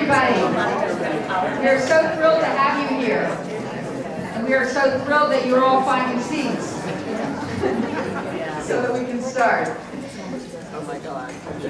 everybody. We are so thrilled to have you here. And we are so thrilled that you're all finding seats so that we can start. Oh my God.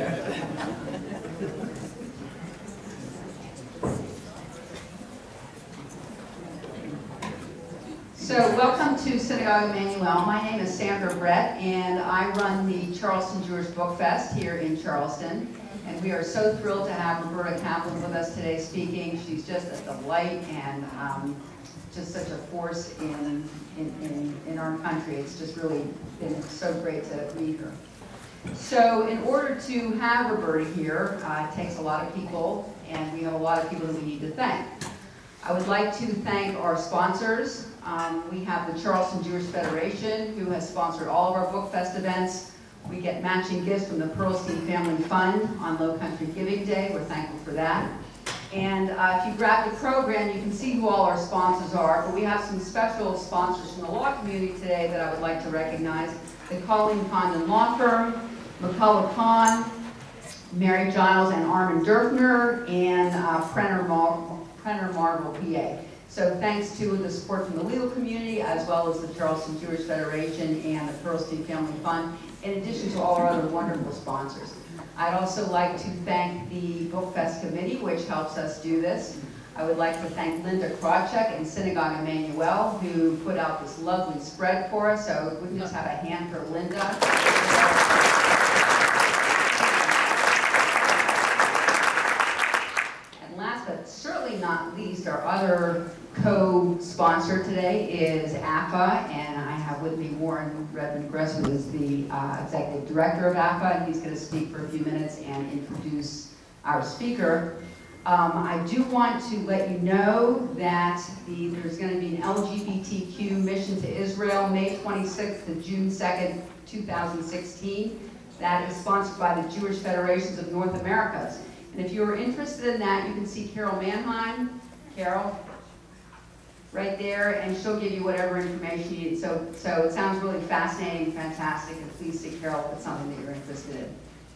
So welcome to Synagogue Emmanuel. My name is Sandra Brett, and I run the Charleston Jewish Book Fest here in Charleston. And we are so thrilled to have Roberta Kaplan with us today speaking. She's just a delight and just such a force in our country. It's just really been so great to meet her. So in order to have Roberta here, it takes a lot of people, and we have a lot of people that we need to thank. I would like to thank our sponsors. We have the Charleston Jewish Federation, who has sponsored all of our Book Fest events. We get matching gifts from the Pearlstein Family Fund on Low Country Giving Day. We're thankful for that. And if you grab the program, you can see who all our sponsors are. But we have some special sponsors from the law community today that I would like to recognize. The Colleen Condon Law Firm, McCullough Kahn, Mary Giles and Armin Durfner, and Prenner Marvel, PA. So thanks to the support from the legal community, as well as the Charleston Jewish Federation and the Pearlstein Family Fund, in addition to all our other wonderful sponsors. I'd also like to thank the Book Fest Committee, which helps us do this. I would like to thank Linda Krawczyk and Synagogue Emmanuel, who put out this lovely spread for us. So if we can just have a hand for Linda. Last but certainly not least, our other co-sponsor today is AFA, and I have with me Warren Redmond-Gress, who is the executive director of AFA, and he's going to speak for a few minutes and introduce our speaker. I do want to let you know that there's going to be an LGBTQ mission to Israel, May 26th to June 2nd, 2016. That is sponsored by the Jewish Federations of North America. And if you're interested in that, you can see Carol Manheim. Carol, right there, and she'll give you whatever information you need. So it sounds really fascinating, fantastic, and please see Carol if it's something that you're interested in.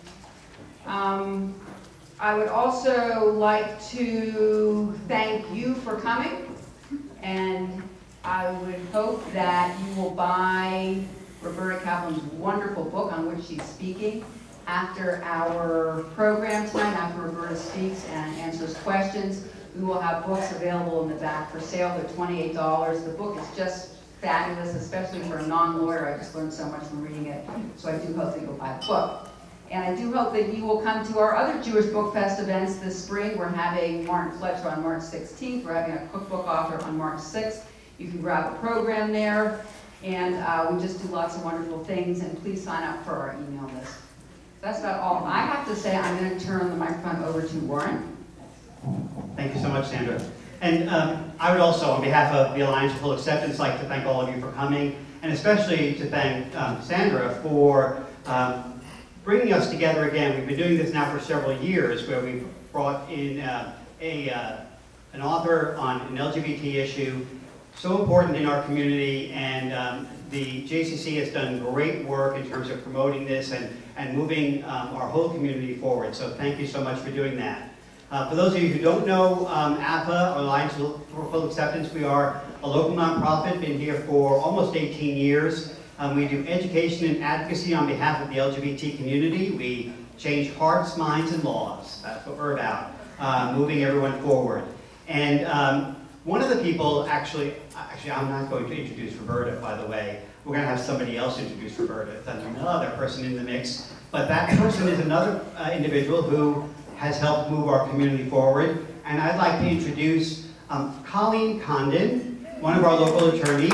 I would also like to thank you for coming, and I would hope that you will buy Roberta Kaplan's wonderful book on which she's speaking. After our program tonight, after Roberta speaks and answers questions, we will have books available in the back for sale. They're $28. The book is just fabulous, especially for a non-lawyer. I just learned so much from reading it, so I do hope that you'll buy the book. And I do hope that you will come to our other Jewish Book Fest events this spring. We're having Martin Fletcher on March 16th. We're having a cookbook author on March 6th. You can grab a program there. And we just do lots of wonderful things. And please sign up for our email list. That's about all I have to say. I'm going to turn the microphone over to Warren. Thank you so much, Sandra. And I would also, on behalf of the Alliance for Full Acceptance, like to thank all of you for coming, and especially to thank Sandra for bringing us together again. We've been doing this now for several years, where we've brought in an author on an LGBT issue, so important in our community, and the JCC has done great work in terms of promoting this and moving our whole community forward. So thank you so much for doing that. For those of you who don't know AFA, Alliance for Full Acceptance, we are a local nonprofit, been here for almost 18 years. We do education and advocacy on behalf of the LGBT community. We change hearts, minds, and laws. That's what we're about, moving everyone forward. And one of the people, actually, I'm not going to introduce Roberta, by the way. We're going to have somebody else introduce Roberta. That's another person in the mix. But that person is another individual who has helped move our community forward. And I'd like to introduce Colleen Condon, one of our local attorneys.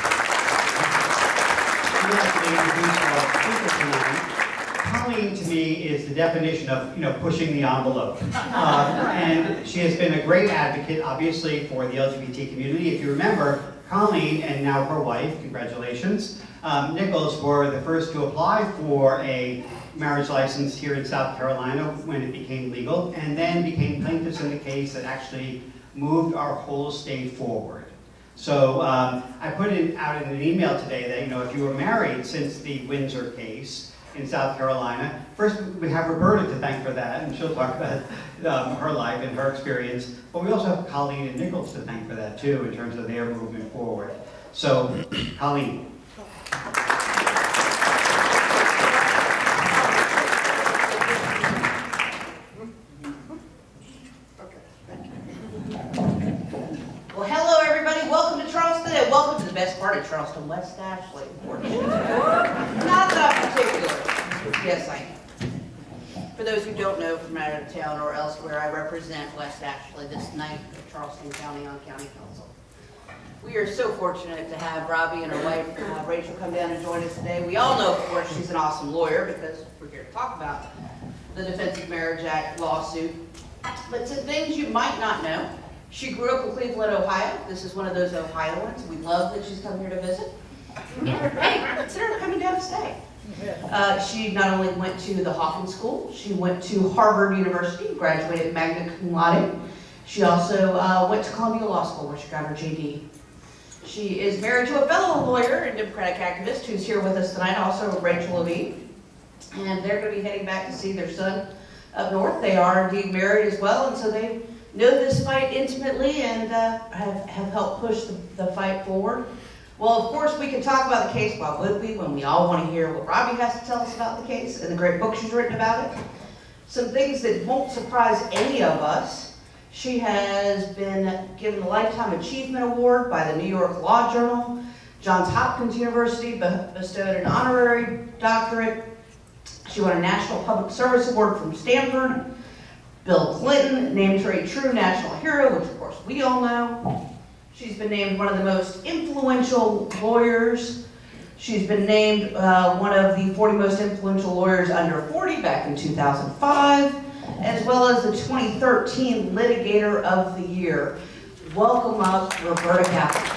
I'd like to introduce our speaker tonight. Colleen, to me, is the definition of, pushing the envelope. And she has been a great advocate, obviously, for the LGBT community. If you remember, Colleen, and now her wife, congratulations, Nichols, were the first to apply for a marriage license here in South Carolina when it became legal, and then became plaintiffs in the case that actually moved our whole state forward. So I put it out in an email today that, if you were married since the Windsor case, in South Carolina. First, we have Roberta to thank for that, and she'll talk about her life and her experience. But we also have Colleen and Nichols to thank for that too, in terms of their movement forward. So, Colleen. Well, hello everybody. Welcome to Charleston, and welcome to the best part of Charleston, West Ashley. Not that I'm particular. Yes, I am. For those who don't know from out of town or elsewhere, I represent West Ashley, this ninth of Charleston County on County Council. We are so fortunate to have Robbie and her wife, Rachel, come down and join us today. We all know, of course, she's an awesome lawyer because we're here to talk about the Defense of Marriage Act lawsuit. But some things you might not know. She grew up in Cleveland, Ohio. This is one of those Ohioans. We love that she's come here to visit. Hey, consider her coming down to stay. She not only went to the Hawkins School, she went to Harvard University, graduated magna cum laude. She also went to Columbia Law School, where she got her JD. She is married to a fellow lawyer and Democratic activist who's here with us tonight, also Rachel Levine. And they're going to be heading back to see their son up north. They are indeed married as well, and so they know this fight intimately and have helped push the fight forward. Well, of course, we can talk about the case, why would we, when we all want to hear what Robbie has to tell us about the case and the great book she's written about it. Some things that won't surprise any of us. She has been given the Lifetime Achievement Award by the New York Law Journal. Johns Hopkins University bestowed an honorary doctorate. She won a National Public Service Award from Stanford. Bill Clinton named her a true national hero, which of course we all know. She's been named one of the most influential lawyers. She's been named one of the 40 most influential lawyers under 40 back in 2005, as well as the 2013 Litigator of the Year. Welcome up, Roberta Kaplan.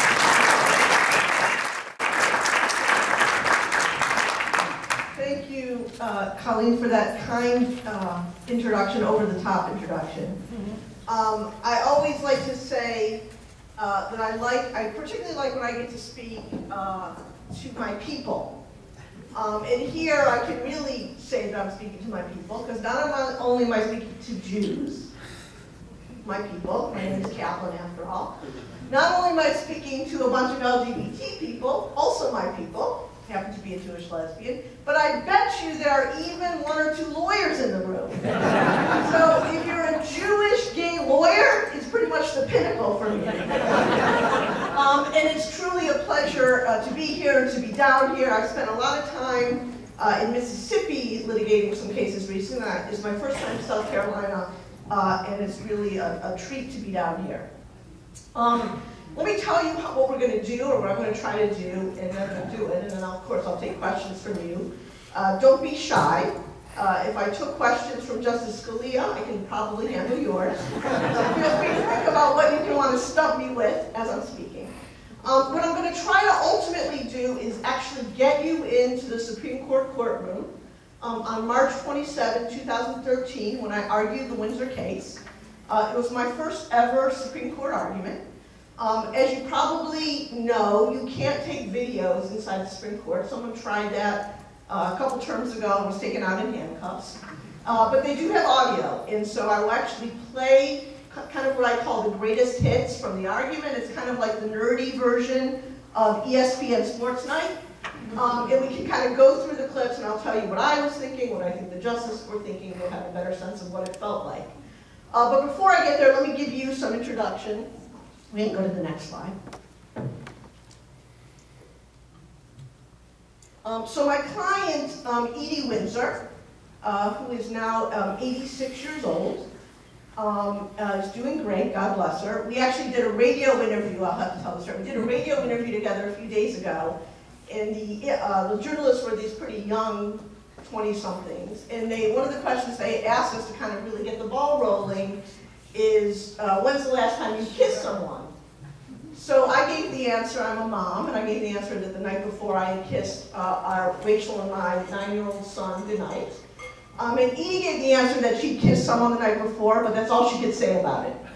Thank you, Colleen, for that kind introduction, over-the-top introduction. I always like to say that I particularly like when I get to speak to my people. And here I can really say that I'm speaking to my people, because not only am I speaking to Jews, my people, my name is Kaplan after all, not only am I speaking to a bunch of LGBT people, also my people, happen to be a Jewish lesbian, but I bet you there are even one or two lawyers in the room. So if you're a Jewish gay lawyer, it's pretty much the pinnacle for me. And it's truly a pleasure to be here, to be down here. I've spent a lot of time in Mississippi litigating some cases recently. It's my first time in South Carolina, and it's really a treat to be down here. Let me tell you what we're going to do, or what I'm going to try to do, and then I'm going to do it, and then of course I'll take questions from you. Don't be shy. If I took questions from Justice Scalia, I can probably handle yours. So feel free to think about what you want to stump me with as I'm speaking. What I'm going to try to ultimately do is actually get you into the Supreme Court courtroom on March 27, 2013, when I argued the Windsor case. It was my first ever Supreme Court argument. As you probably know, you can't take videos inside the Supreme Court. Someone tried that a couple terms ago and was taken out in handcuffs. But they do have audio, and so I will actually play kind of what I call the greatest hits from the argument. It's kind of like the nerdy version of ESPN Sports Night. And we can kind of go through the clips, and I'll tell you what I was thinking, what I think the justices were thinking, and we'll have a better sense of what it felt like. But before I get there, let me give you some introduction. We can go to the next slide. So my client, Edie Windsor, who is now 86 years old, is doing great, God bless her. We actually did a radio interview, I'll have to tell the story. We did a radio interview together a few days ago, and the journalists were these pretty young 20-somethings, and one of the questions they asked us to kind of really get the ball rolling is, when's the last time you kissed someone? So I gave the answer, I'm a mom, and I gave the answer that the night before I had kissed our Rachel and my 9-year-old son goodnight. And Edie gave the answer that she'd kissed someone the night before, but that's all she could say about it.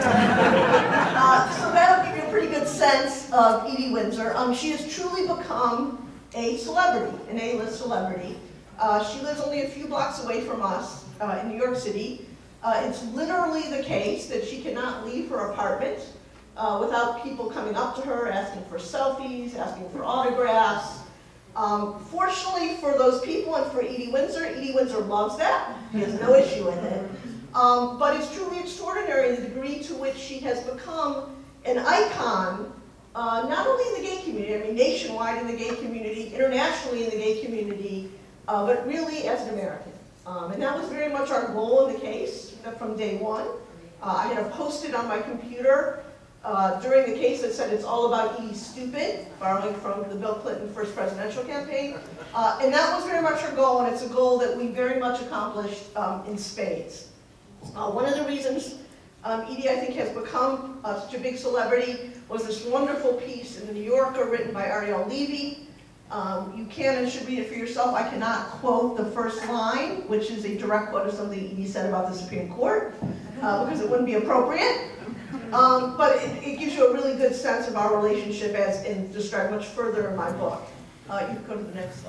So that'll give you a pretty good sense of Edie Windsor. She has truly become a celebrity, an A-list celebrity. She lives only a few blocks away from us in New York City. It's literally the case that she cannot leave her apartment without people coming up to her, asking for selfies, asking for autographs. Fortunately for those people and for Edie Windsor loves that. She has no issue with it. But it's truly extraordinary the degree to which she has become an icon, not only in the gay community, I mean nationwide in the gay community, internationally in the gay community, but really as an American. And that was very much our goal in the case from day one. I had a post-it on my computer during the case that said it's all about Edie Stupid, borrowing from the Bill Clinton first presidential campaign. And that was very much our goal, and it's a goal that we very much accomplished in spades. One of the reasons Edie, I think, has become such a big celebrity was this wonderful piece in the New Yorker written by Ariel Levy. You can and should read it for yourself. I cannot quote the first line, which is a direct quote of something Edie said about the Supreme Court, because it wouldn't be appropriate. But it gives you a really good sense of our relationship as and described much further in my book. You can go to the next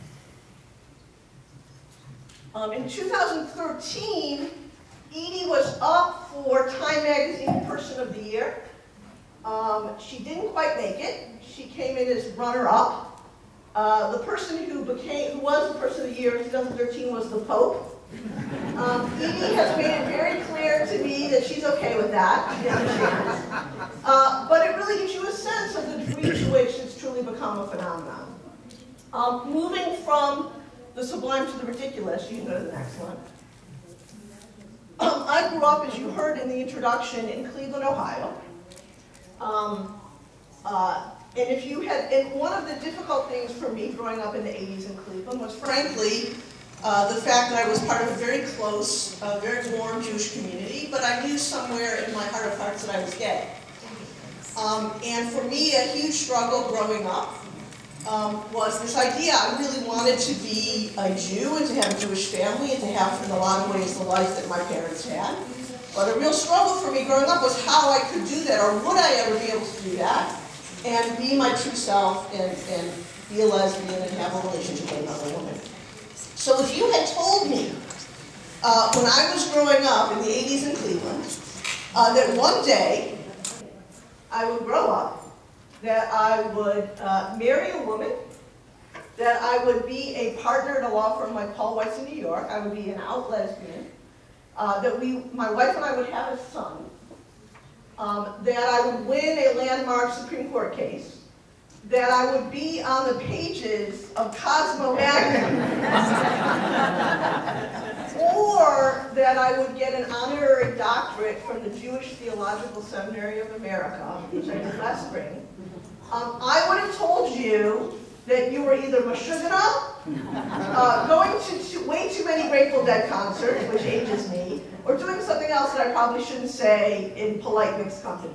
slide. In 2013, Edie was up for Time Magazine Person of the Year. She didn't quite make it. She came in as runner-up. The person who was the Person of the Year in 2013 was the Pope. Edie has made it very clear to me that she's okay with that. She understands. But it really gives you a sense of the degree to which it's truly become a phenomenon. Moving from the sublime to the ridiculous, you can go to the next one. I grew up, as you heard in the introduction, in Cleveland, Ohio. And one of the difficult things for me growing up in the 80s in Cleveland was, frankly, the fact that I was part of a very close, very warm Jewish community, but I knew somewhere in my heart of hearts that I was gay. And for me, a huge struggle growing up was this idea. I really wanted to be a Jew and to have a Jewish family and to have, in a lot of ways, the life that my parents had. But a real struggle for me growing up was how I could do that, or would I ever be able to do that, and be my true self and be a lesbian and have a relationship with another woman. So if you had told me when I was growing up in the 80s in Cleveland that one day I would grow up, that I would marry a woman, that I would be a partner at a law firm like Paul Weiss in New York, I would be an out lesbian, that my wife and I would have a son, that I would win a landmark Supreme Court case, that I would be on the pages of Cosmo magazine, or that I would get an honorary doctorate from the Jewish Theological Seminary of America, which I did last spring, I would have told you that you were either Meshuggah, going to way too many Grateful Dead concerts, which ages me, or doing something else that I probably shouldn't say in polite mixed company.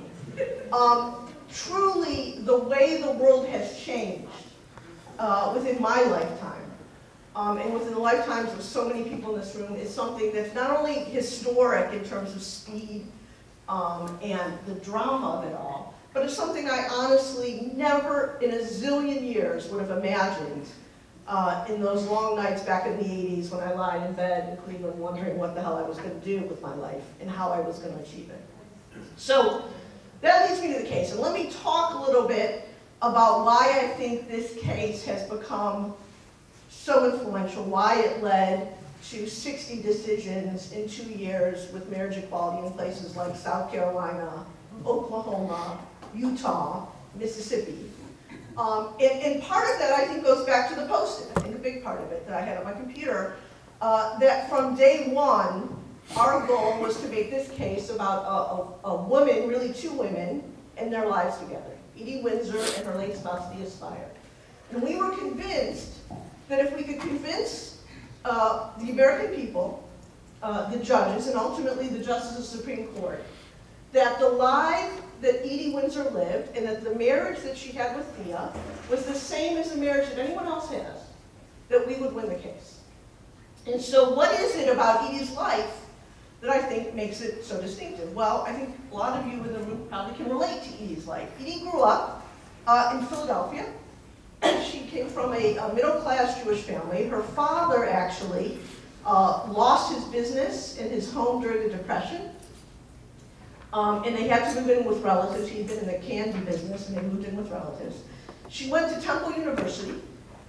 Truly, the way the world has changed within my lifetime, and within the lifetimes of so many people in this room, is something that's not only historic in terms of speed and the drama of it all, but it's something I honestly never in a zillion years would have imagined in those long nights back in the 80s when I lied in bed in Cleveland wondering what the hell I was going to do with my life and how I was going to achieve it. So that leads me to the case. And let me talk a little bit about why I think this case has become so influential, why it led to 60 decisions in 2 years with marriage equality in places like South Carolina, Oklahoma, Utah, Mississippi. And part of that, I think, goes back to the Post-it. I think a big part of it that I had on my computer, that from day one, our goal was to make this case about a woman, really two women, and their lives together. Edie Windsor and her late spouse, Thea Spire. And we were convinced that if we could convince the American people, the judges, and ultimately the justices of the Supreme Court, that the life that Edie Windsor lived and that the marriage that she had with Thea was the same as the marriage that anyone else has, that we would win the case. And so what is it about Edie's life that I think makes it so distinctive? Well, I think a lot of you in the room probably can relate to Edie's life. Edie grew up in Philadelphia. She came from a middle-class Jewish family. Her father actually lost his business in his home during the Depression. And they had to move in with relatives. He'd been in the candy business, and they moved in with relatives. She went to Temple University.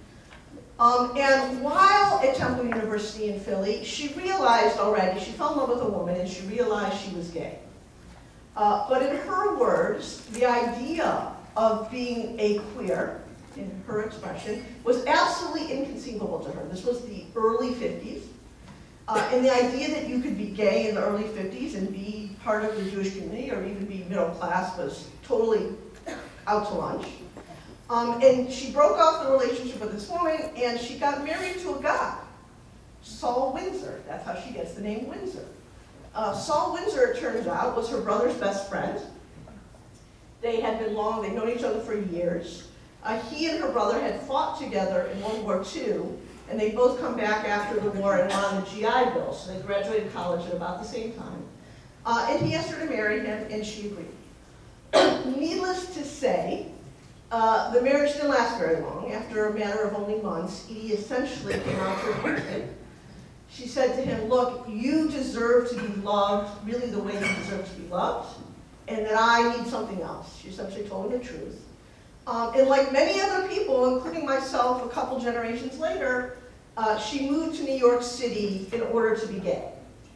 And while at Temple University in Philly, she realized already, she fell in love with a woman, and she realized she was gay. But in her words, the idea of being a queer, in her expression, was absolutely inconceivable to her. This was the early 50s. And the idea that you could be gay in the early 50s and be part of the Jewish community or even be middle class was totally out to lunch. And she broke off the relationship with this woman and she got married to a guy, Saul Windsor. That's how she gets the name Windsor. Saul Windsor, it turns out, was her brother's best friend. They had been long, they'd known each other for years. He and her brother had fought together in World War II, and they both come back after the war and were on the GI Bill, so they graduated college at about the same time. And he asked her to marry him, and she agreed. Needless to say, the marriage didn't last very long. After a matter of only months, Edie essentially came out to her husband. She said to him, look, you deserve to be loved really the way you deserve to be loved, and that I need something else. She essentially told him the truth. And like many other people, including myself a couple generations later, she moved to New York City in order to be gay.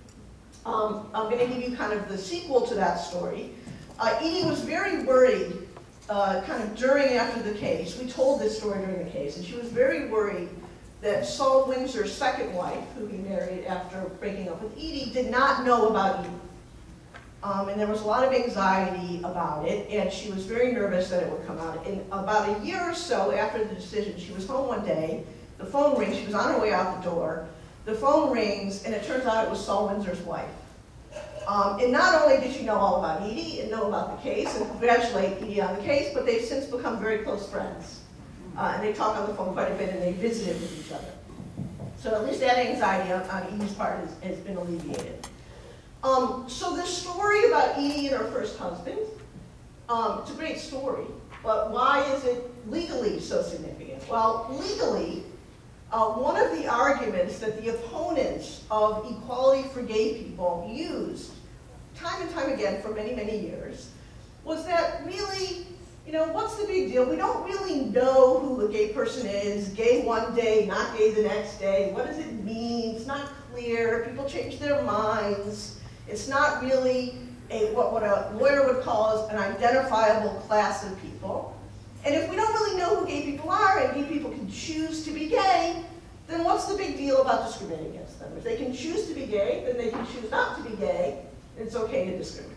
I'm going to give you kind of the sequel to that story. Edie was very worried kind of during and after the case. We told this story during the case, and she was very worried that Saul Windsor's second wife, who he married after breaking up with Edie, did not know about Edie. And there was a lot of anxiety about it, and she was very nervous that it would come out. And about a year or so after the decision, she was home one day, the phone rings, she was on her way out the door, the phone rings, and it turns out it was Saul Windsor's wife. And not only did she know all about Edie and know about the case and congratulate Edie on the case, but they've since become very close friends. And they talk on the phone quite a bit, and they visited with each other. So at least that anxiety on Edie's part has been alleviated. So this story about Edie and her first husband, it's a great story, but why is it legally so significant? Well, legally, one of the arguments that the opponents of equality for gay people used time and time again for many, many years was that really, you know, what's the big deal? We don't really know who a gay person is, gay one day, not gay the next day. What does it mean? It's not clear. People change their minds. It's not really what a lawyer would call an identifiable class of people. And if we don't really know who gay people are, and gay people can choose to be gay, then what's the big deal about discriminating against them? If they can choose to be gay, then they can choose not to be gay, and it's okay to discriminate.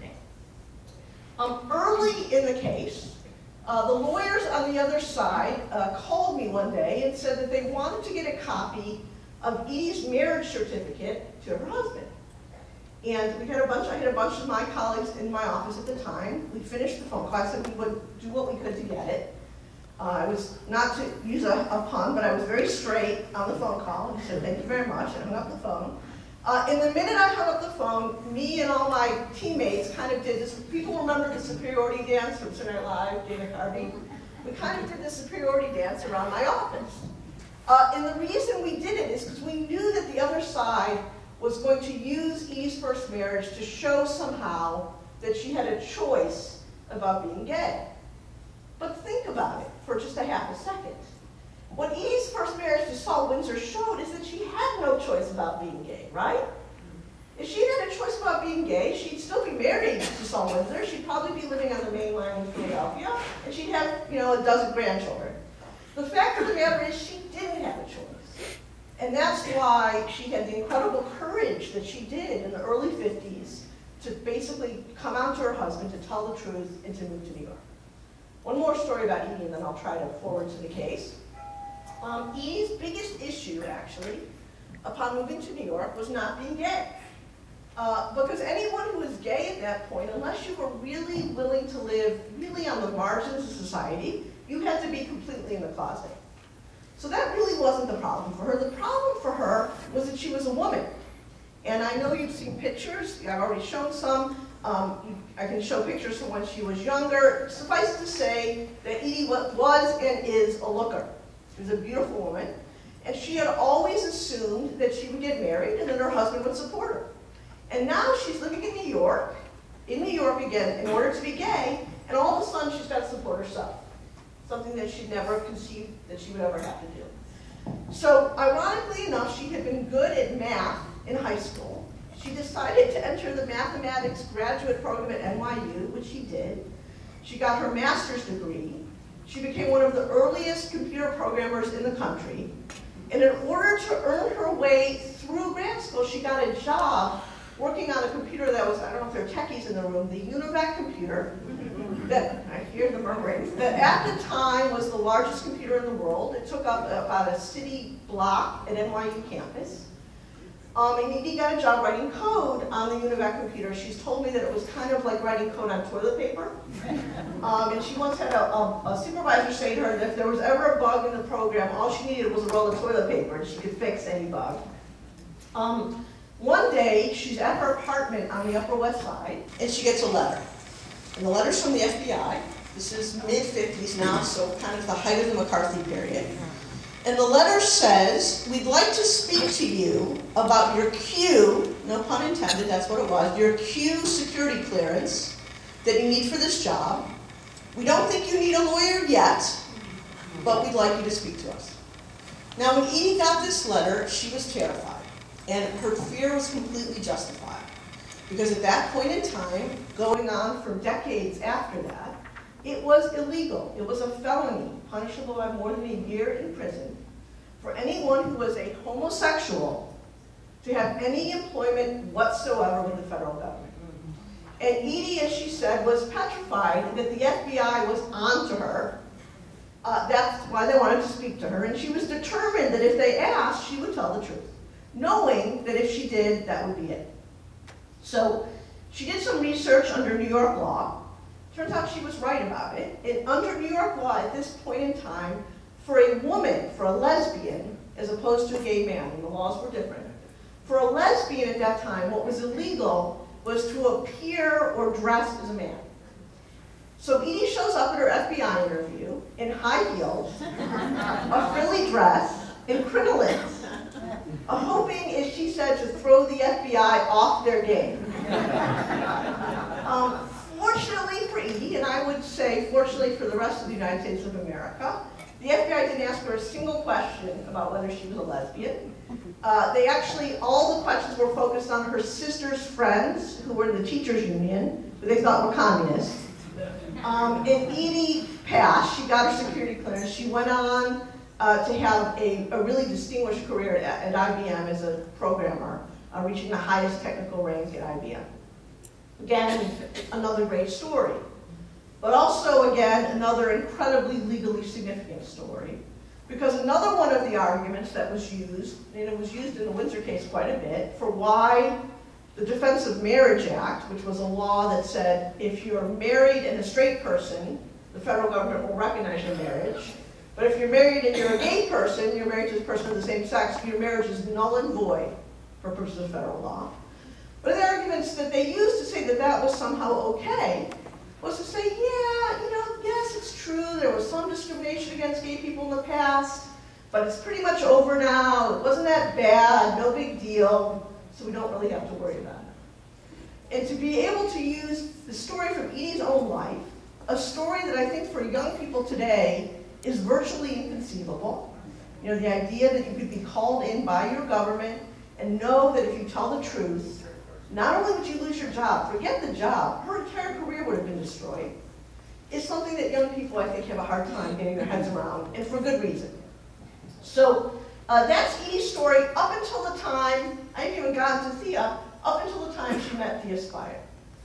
Early in the case, the lawyers on the other side called me one day and said that they wanted to get a copy of Edie's marriage certificate to her husband. And we had I had a bunch of my colleagues in my office at the time. We finished the phone call. I said we would do what we could to get it. I was, not to use a pun, but I was very straight on the phone call. And said, thank you very much, and hung up the phone. And the minute I hung up the phone, me and all my teammates kind of did this. People remember the superiority dance from Saturday Night Live, Dana Carvey. We kind of did the superiority dance around my office. And the reason we did it is because we knew that the other side was going to use Edie's first marriage to show somehow that she had a choice about being gay. But think about it for just a half a second. What Edie's first marriage to Saul Windsor showed is that she had no choice about being gay, right? If she had a choice about being gay, she'd still be married to Saul Windsor. She'd probably be living on the main line in Philadelphia, and she'd have, you know, a dozen grandchildren. The fact of the matter is she didn't have a choice. And that's why she had the incredible courage that she did in the early 50s to basically come out to her husband to tell the truth and to move to New York. One more story about Edie, and then I'll try to forward to the case. Edie's biggest issue, actually, upon moving to New York was not being gay. Because anyone who was gay at that point, unless you were really willing to live really on the margins of society, you had to be completely in the closet. So that really wasn't the problem for her. The problem for her was that she was a woman. And I know you've seen pictures. I've already shown some. I I can show pictures from when she was younger. Suffice to say that Edie was and is a looker. She was a beautiful woman. And she had always assumed that she would get married and that her husband would support her. And now she's living in New York again, in order to be gay, and all of a sudden she's got to support herself. Something that she'd never conceived that she would ever have to do. So, ironically enough, she had been good at math in high school. She decided to enter the mathematics graduate program at NYU, which she did. She got her master's degree. She became one of the earliest computer programmers in the country. And in order to earn her way through grad school, she got a job working on a computer that was, I don't know if there are techies in the room, the UNIVAC computer, that, I hear the murmuring, that at the time was the largest computer in the world. It took up about a city block at NYU campus. And Edie got a job writing code on the UNIVAC computer. She's told me that it was kind of like writing code on toilet paper. And she once had a supervisor say to her that if there was ever a bug in the program, all she needed was a roll of toilet paper and she could fix any bug. One day, she's at her apartment on the Upper West Side, and she gets a letter. And the letter's from the FBI. This is mid-50s now, so kind of the height of the McCarthy period. And the letter says, we'd like to speak to you about your Q, no pun intended, that's what it was, your Q security clearance that you need for this job. We don't think you need a lawyer yet, but we'd like you to speak to us. Now, when Edie got this letter, she was terrified. And her fear was completely justified. Because at that point in time, going on for decades after that, it was illegal. It was a felony, punishable by more than a year in prison, for anyone who was a homosexual to have any employment whatsoever with the federal government. And Edie, as she said, was petrified that the FBI was onto her. That's why they wanted to speak to her. And she was determined that if they asked, she would tell the truth, knowing that if she did, that would be it. So she did some research under New York law. Turns out she was right about it. And under New York law at this point in time, for a woman, for a lesbian, as opposed to a gay man, and the laws were different, for a lesbian at that time, what was illegal was to appear or dress as a man. So Edie shows up at her FBI interview in high heels, a frilly dress, and crinolines, hoping, as she said, to throw the FBI off their game. Fortunately for Edie, and I would say fortunately for the rest of the United States of America, the FBI didn't ask her a single question about whether she was a lesbian. They actually, all the questions were focused on her sister's friends, who were in the teachers' union, who they thought were communists. And Edie passed. She got her security clearance. She went on to have a really distinguished career at IBM as a programmer, reaching the highest technical rank at IBM. Again, another great story. But also, again, another incredibly legally significant story. Because another one of the arguments that was used, and it was used in the Windsor case quite a bit, for why the Defense of Marriage Act, which was a law that said if you're married and a straight person, the federal government will recognize your marriage. But if you're married and you're a gay person, you're married to a person of the same sex, your marriage is null and void for purposes of federal law. But the arguments that they used to say that that was somehow okay was to say, yeah, yes, it's true, there was some discrimination against gay people in the past, but it's pretty much over now, it wasn't that bad, no big deal, so we don't really have to worry about it. And to be able to use the story from Edie's own life, a story that I think for young people today is virtually inconceivable. The idea that you could be called in by your government and know that if you tell the truth, not only would you lose your job, forget the job, her entire career would have been destroyed, is something that young people, I think, have a hard time getting their heads around, and for good reason. So that's Edie's story up until the time, I haven't even gotten to Thea, up until the time she met Thea Spire.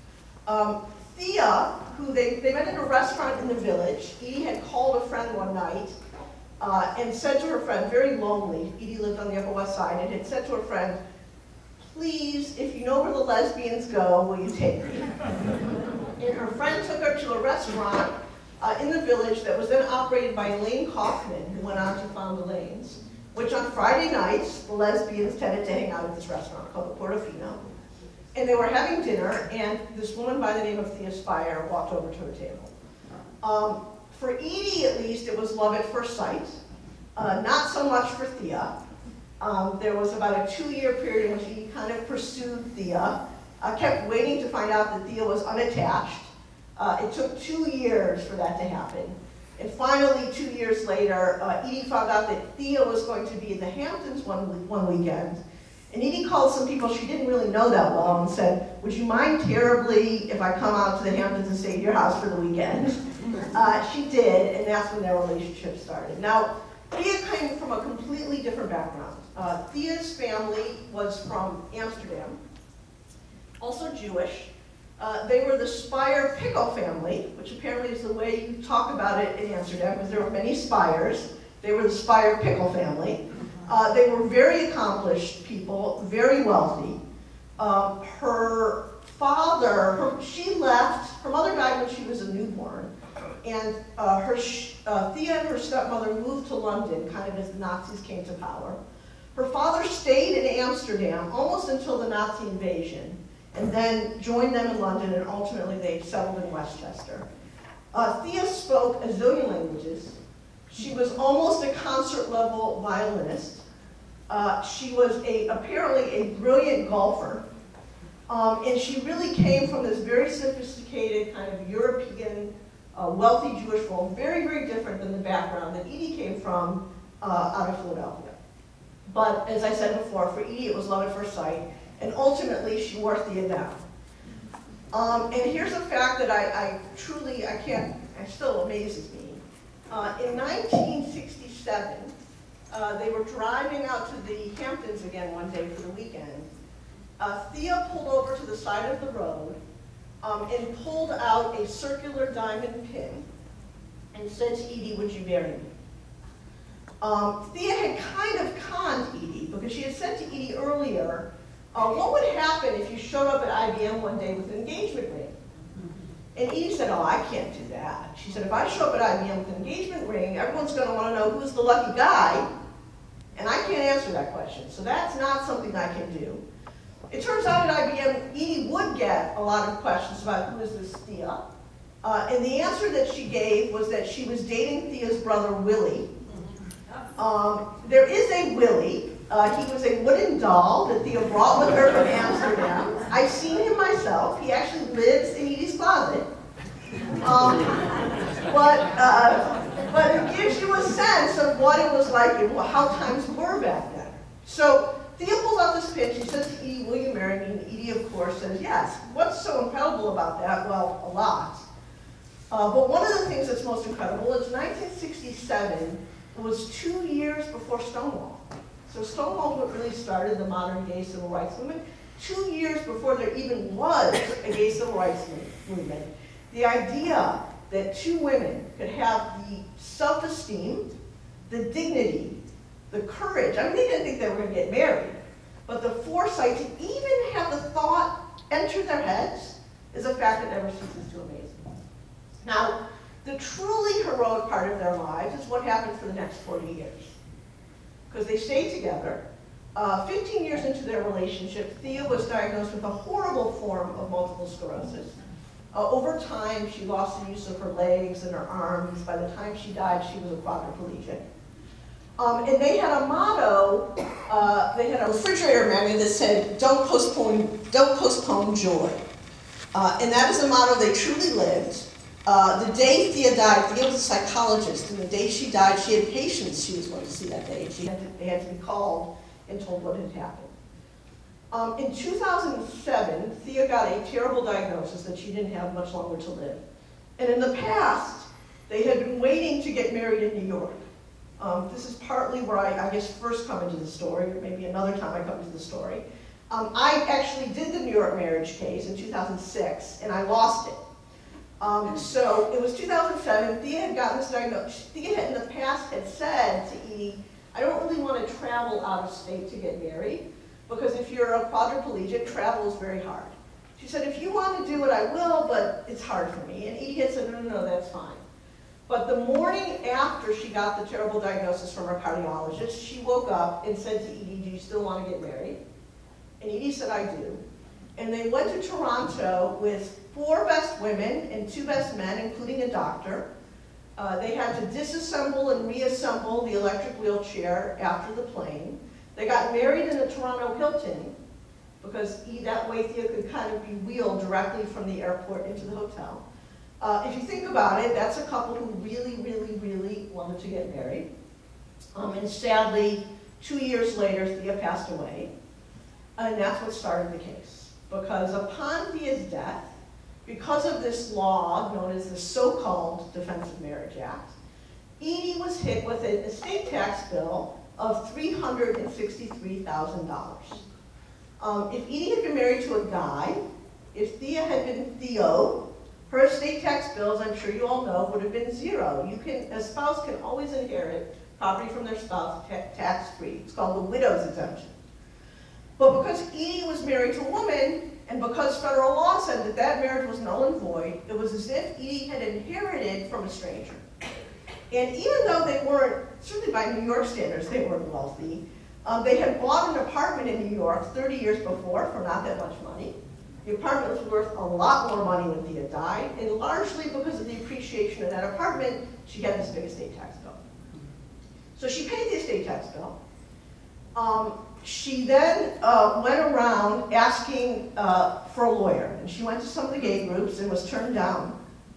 Thea, who they met at a restaurant in the village. Edie had called a friend one night and said to her friend, very lonely, Edie lived on the Upper West Side, and had said to her friend, please, if you know where the lesbians go, will you take me? And her friend took her to a restaurant in the village that was then operated by Elaine Kaufman, who went on to found Elaine's, which on Friday nights, the lesbians tended to hang out at this restaurant called the Portofino. and they were having dinner, and this woman by the name of Thea Spire walked over to her table. For Edie, at least, it was love at first sight. Not so much for Thea. There was about a 2-year period in which Edie kind of pursued Thea, kept waiting to find out that Thea was unattached. It took 2 years for that to happen. And finally, 2 years later, Edie found out that Thea was going to be in the Hamptons one weekend. And Edie called some people she didn't really know that well and said, would you mind terribly if I come out to the Hamptons and stay at your house for the weekend? She did, and that's when their relationship started. Now, Thea came from a completely different background. Thea's family was from Amsterdam, also Jewish. They were the Spire Pickle family, which apparently is the way you talk about it in Amsterdam, because there were many Spires. They were the Spire Pickle family. They were very accomplished people, very wealthy. Her father, she left, her mother died when she was a newborn, and Thea and her stepmother moved to London, kind of as the Nazis came to power. Her father stayed in Amsterdam almost until the Nazi invasion, and then joined them in London, and ultimately they settled in Westchester. Thea spoke a zillion languages. She was almost a concert-level violinist. She was apparently a brilliant golfer. And she really came from this very sophisticated, kind of European, wealthy Jewish world, very, very different than the background that Edie came from out of Philadelphia. But as I said before, for Edie it was love at first sight, and ultimately she wore Thea down. And here's a fact that it still amazes me. In 1967, they were driving out to the Hamptons again one day for the weekend. Thea pulled over to the side of the road and pulled out a circular diamond pin and said to Edie, would you marry me? Thea had kind of conned Edie, because she had said to Edie earlier, what would happen if you showed up at IBM one day with an engagement ring? And Edie said, oh, I can't do that. She said, if I show up at IBM with an engagement ring, everyone's going to want to know who's the lucky guy, and I can't answer that question. So that's not something I can do. It turns out at IBM, Edie would get a lot of questions about who is this Thea. And the answer that she gave was that she was dating Thea's brother, Willie. There is a Willie. He was a wooden doll that Thea brought with her from Amsterdam. I've seen him myself. He actually lives in Edie's closet. But it gives you a sense of what it was like and how times were back then. So Thea pulls out this pin. She says to Edie, will you marry me? And Edie, of course, says yes. What's so incredible about that? Well, a lot. But one of the things that's most incredible is 1967 was 2 years before Stonewall. So Stonewall what really started the modern gay civil rights movement. 2 years before there even was a gay civil rights movement, the idea that two women could have the self-esteem, the dignity, the courage, I mean, they didn't think they were going to get married, but the foresight to even have the thought enter their heads is a fact that never ceases to amaze me. Now, the truly heroic part of their lives is what happened for the next 40 years. Because they stayed together. 15 years into their relationship, Thea was diagnosed with a horrible form of multiple sclerosis. Over time, she lost the use of her legs and her arms. By the time she died, she was a quadriplegic. And they had a motto, they had a refrigerator menu that said, don't postpone joy. And that is a motto they truly lived. The day Thea died, Thea was a psychologist, and the day she died, she had patients she was going to see that day. They had to be called and told what had happened. In 2007, Thea got a terrible diagnosis that she didn't have much longer to live. And in the past, they had been waiting to get married in New York. This is partly where I guess first come into the story, or maybe another time I come into the story. I actually did the New York marriage case in 2006, and I lost it. So it was 2007, Thea had gotten this diagnosis. Thea in the past had said to Edie, I don't really want to travel out of state to get married, because if you're a quadriplegic, travel is very hard. She said, if you want to do it, I will, but it's hard for me. And Edie had said, no, that's fine. But the morning after she got the terrible diagnosis from her cardiologist, she woke up and said to Edie, do you still want to get married? And Edie said, I do. And they went to Toronto with 4 best women and 2 best men, including a doctor. They had to disassemble and reassemble the electric wheelchair after the plane. They got married in the Toronto Hilton because that way Thea could kind of be wheeled directly from the airport into the hotel. If you think about it, that's a couple who really, really, really wanted to get married. And sadly, 2 years later, Thea passed away. And that's what started the case. Because upon Thea's death, because of this law known as the so-called Defense of Marriage Act, Edie was hit with an estate tax bill of $363,000. If Edie had been married to a guy, if Thea had been Theo, her estate tax bills, I'm sure you all know, would have been 0. A spouse can always inherit property from their spouse tax-free. It's called the widow's exemption. But because Edie was married to a woman, and because federal law said that that marriage was null and void, it was as if Edie had inherited from a stranger. And even though they weren't, certainly by New York standards, they weren't wealthy, they had bought an apartment in New York 30 years before for not that much money. The apartment was worth a lot more money when Thea died, and largely because of the appreciation of that apartment, she had this big estate tax bill. So she paid the estate tax bill. She then went around asking for a lawyer, and she went to some of the gay groups and was turned down.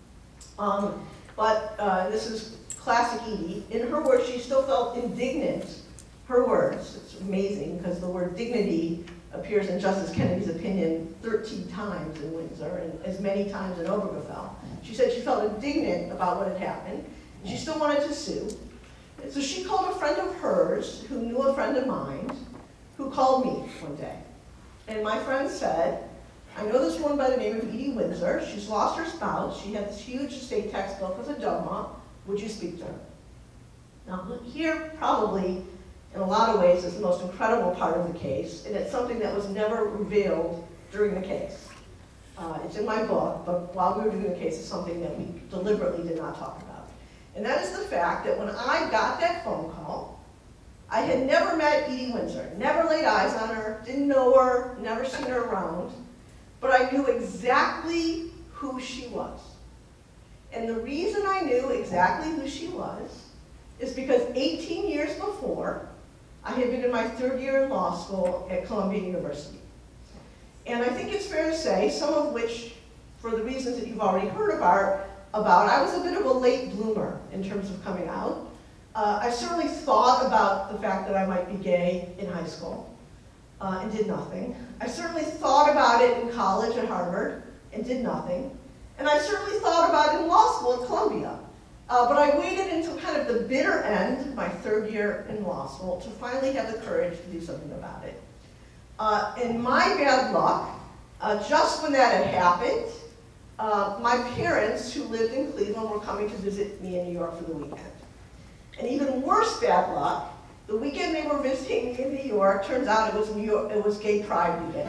But this is classic Edie. In her words, she still felt indignant. Her words, it's amazing because the word dignity appears in Justice Kennedy's opinion 13 times in Windsor and as many times in Obergefell. She said she felt indignant about what had happened. She still wanted to sue. And so she called a friend of hers who knew a friend of mine who called me one day. And my friend said, I know this woman by the name of Edie Windsor. She's lost her spouse. She had this huge estate tax bill because of DOMA. Would you speak to her? Now, here probably, in a lot of ways, is the most incredible part of the case, and it's something that was never revealed during the case. It's in my book, but while we were doing the case, it's something that we deliberately did not talk about. And that is the fact that when I got that phone call, I had never met Edie Windsor, never laid eyes on her, didn't know her, never seen her around, but I knew exactly who she was. And the reason I knew exactly who she was is because 18 years before, I had been in my 3rd year in law school at Columbia University. And I think it's fair to say, some of which, for the reasons that you've already heard about, I was a bit of a late bloomer in terms of coming out. I certainly thought about the fact that I might be gay in high school and did nothing. I certainly thought about it in college at Harvard and did nothing. And I certainly thought about it in law school at Columbia. But I waited until kind of the bitter end, my 3rd year in law school, to finally have the courage to do something about it. And my bad luck, just when that had happened, my parents, who lived in Cleveland, were coming to visit me in New York for the weekend. And even worse bad luck, the weekend they were visiting me in New York, turns out it was Gay Pride weekend.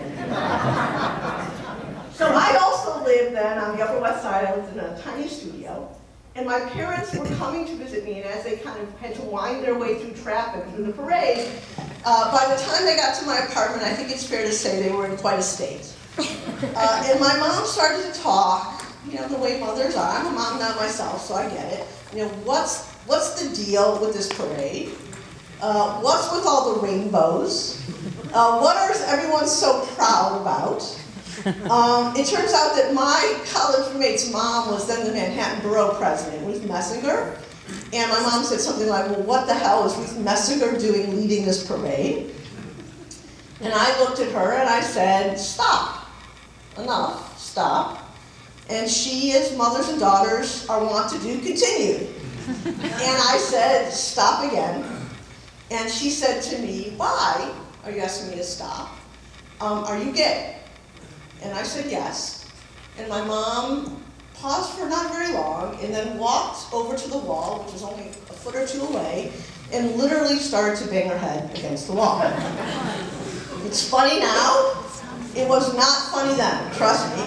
So I also lived then on the Upper West Side. I lived in a tiny studio. And my parents were coming to visit me, and as they kind of had to wind their way through traffic through the parade, by the time they got to my apartment, I think it's fair to say they were in quite a state. And my mom started to talk, you know, the way mothers are. I'm a mom now myself, so I get it. You know, what's the deal with this parade? What's with all the rainbows? What is everyone so proud about? It turns out that my college roommate's mom was then the Manhattan Borough president, Ruth Messinger. And my mom said something like, well, what the hell is Ruth Messinger doing leading this parade? And I looked at her and I said, stop. Enough, stop. And she, as mothers and daughters are wont to do, continued. And I said, stop again. And she said to me, why are you asking me to stop? Are you gay? And I said yes. And my mom paused for not very long and then walked over to the wall, which was only a foot or 2 away, and literally started to bang her head against the wall. It's funny now. It was not funny then, trust me.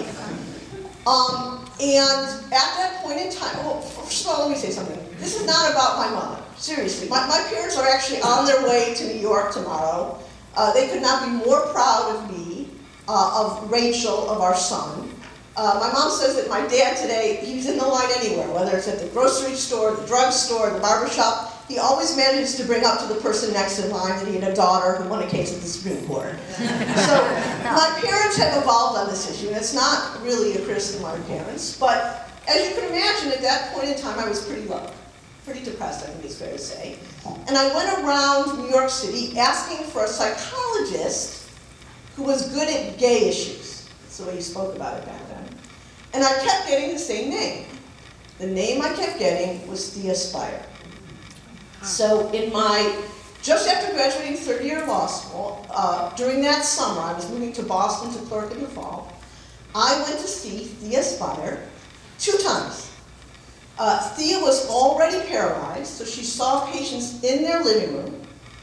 And at that point in time, well, first of all, let me say something. This is not about my mother, seriously. My parents are actually on their way to New York tomorrow. They could not be more proud of me of Rachel, of our son. My mom says that my dad today, he's in the line anywhere, whether it's at the grocery store, the drugstore, the barbershop. He always manages to bring up to the person next in line that he had a daughter who won a case at the Supreme Court. So my parents have evolved on this issue, and it's not really a criticism of my parents, but as you can imagine, at that point in time, I was pretty low, pretty depressed, I think it's fair to say. And I went around New York City asking for a psychologist who was good at gay issues. That's the way he spoke about it back then. And I kept getting the same name. The name I kept getting was Thea Spire. So in just after graduating third year of law school, during that summer, I was moving to Boston to clerk in the fall, I went to see Thea Spire 2 times. Thea was already paralyzed, so she saw patients in their living room.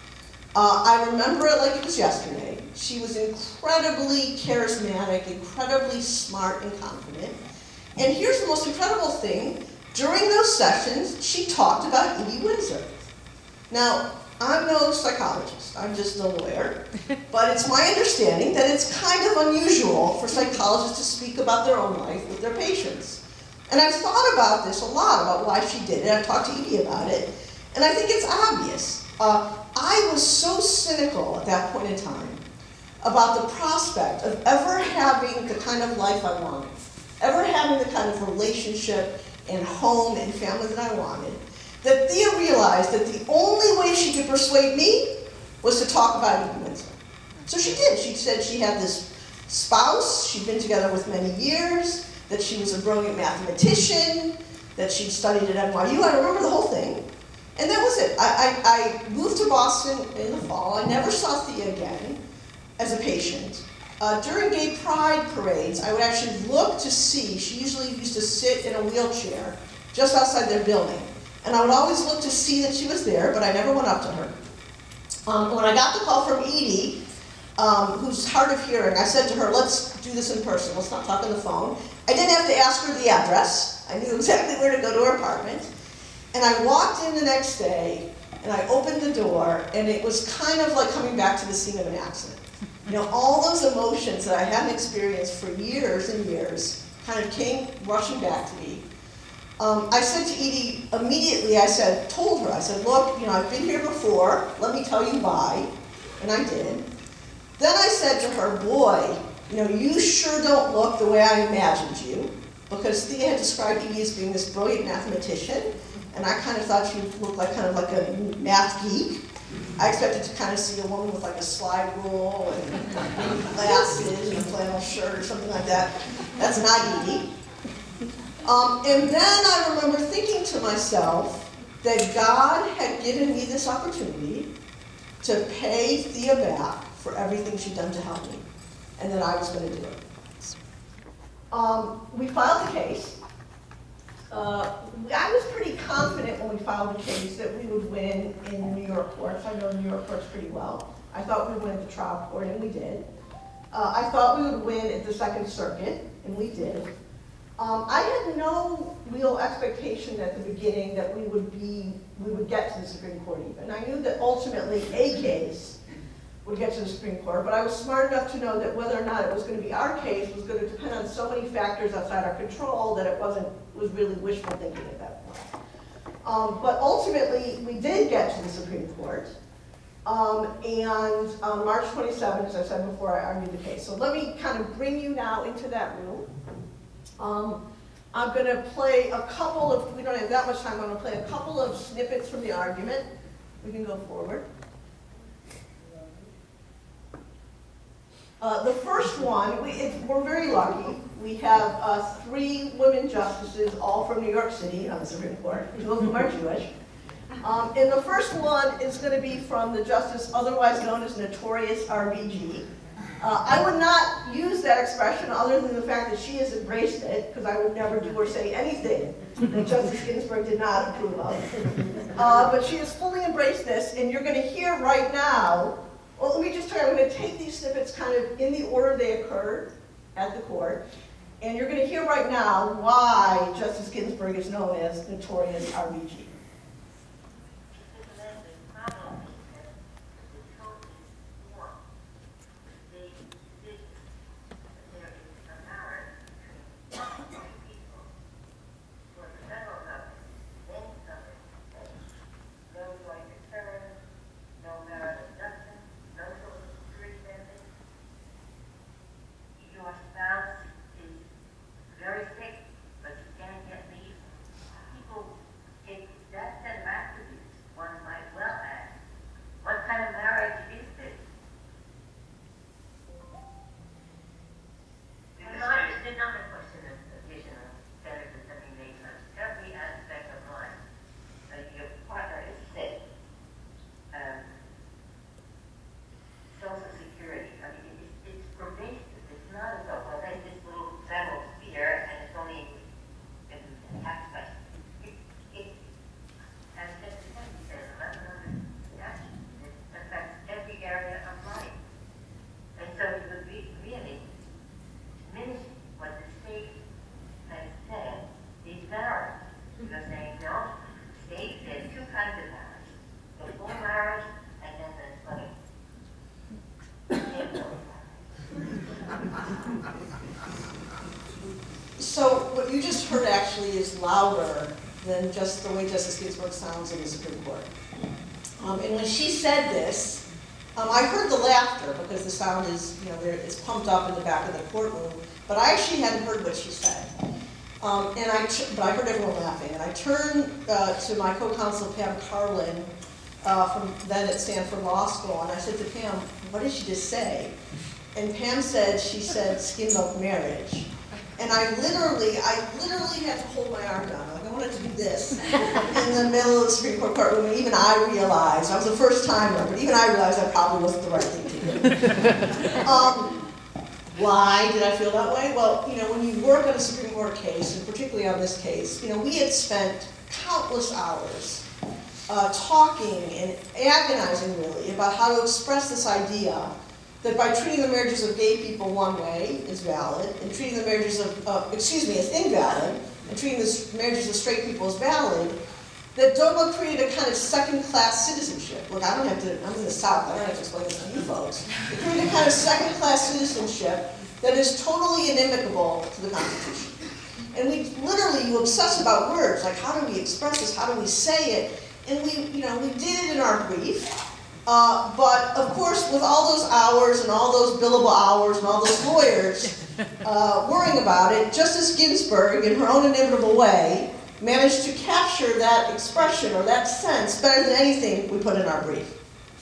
I remember it like it was yesterday. She was incredibly charismatic, incredibly smart and confident. And here's the most incredible thing. During those sessions, she talked about Edie Windsor. Now, I'm no psychologist, I'm just a lawyer, but it's my understanding that it's kind of unusual for psychologists to speak about their own life with their patients. And I've thought about this a lot, about why she did it. I've talked to Edie about it, and I think it's obvious. I was so cynical at that point in time about the prospect of ever having the kind of life I wanted, ever having the kind of relationship and home and family that I wanted, that Thea realized that the only way she could persuade me was to talk about Edie Windsor. So she did. She said she had this spouse she'd been together with many years, that she was a brilliant mathematician, that she'd studied at NYU. I remember the whole thing. And that was it. I moved to Boston in the fall. I never saw Thea again as a patient. During gay pride parades, I would actually look to see, she usually used to sit in a wheelchair just outside their building. And I would always look to see that she was there, but I never went up to her. When I got the call from Edie, who's hard of hearing, I said to her, let's do this in person, let's not talk on the phone. I didn't have to ask her the address. I knew exactly where to go to her apartment. And I walked in the next day, and I opened the door, and it was kind of like coming back to the scene of an accident. You know, all those emotions that I hadn't experienced for years and years kind of came rushing back to me. I said to Edie immediately, told her, look, you know, I've been here before, let me tell you why, and I did. Then I said to her, boy, you know, you sure don't look the way I imagined you, because Thea had described Edie as being this brilliant mathematician, and I kind of thought she looked like kind of like a math geek. I expected to kind of see a woman with like a slide rule and glasses and a flannel shirt or something like that. That's not Edie. And then I remember thinking to myself that God had given me this opportunity to pay Thea back for everything she'd done to help me, and that I was going to do it. We filed the case. I was pretty confident when we filed the case that we would win in New York courts. I know New York courts pretty well. I thought we would win at the trial court, and we did. I thought we would win at the Second Circuit, and we did. I had no real expectation at the beginning that we would get to the Supreme Court even. I knew that ultimately a case would get to the Supreme Court, but I was smart enough to know that whether or not it was going to be our case was going to depend on so many factors outside our control that it was really wishful thinking at that point. But ultimately, we did get to the Supreme Court. And on March 27th, as I said before, I argued the case. So let me kind of bring you now into that room. I'm going to play a couple of, we don't have that much time, I'm going to play a couple of snippets from the argument. We can go forward. The first one, we're very lucky. We have 3 women justices, all from New York City on the Supreme Court, 2 of them are Jewish. And the first one is going to be from the justice otherwise known as Notorious RBG. I would not use that expression other than the fact that she has embraced it, because I would never do or say anything that Justice Ginsburg did not approve of. But she has fully embraced this, and you're going to hear right now. Well, let me just tell you, I'm going to take these snippets kind of in the order they occurred at the court, and you're going to hear right now why Justice Ginsburg is known as Notorious RBG. actually is louder than just the way Justice Ginsburg sounds in the Supreme Court. And when she said this, I heard the laughter because the sound is, it's pumped up in the back of the courtroom, but I actually hadn't heard what she said. But I heard everyone laughing, and I turned to my co-counsel Pam Carlin, from then at Stanford Law School, and I said to Pam, "What did she just say?" And Pam said, she said, "skim milk marriage." And I literally had to hold my arm down. Like I wanted to do this in the middle of the Supreme Court courtroom, and even I realized, I was a first timer, but even I realized that probably wasn't the right thing to do. Why did I feel that way? Well, when you work on a Supreme Court case, and particularly on this case, we had spent countless hours talking and agonizing really about how to express this idea that by treating the marriages of gay people one way is valid, and treating the marriages is invalid, and treating the marriages of straight people is valid, that DOMA created a kind of second-class citizenship. Look, I'm in the South, I don't have to explain this to you folks. It created a kind of second-class citizenship that is totally inimical to the Constitution. And you obsess about words, like how do we express this, how do we say it, and we did it in our brief. But of course, with all those hours and all those billable hours and all those lawyers worrying about it, Justice Ginsburg, in her own inimitable way, managed to capture that expression or that sense better than anything we put in our brief.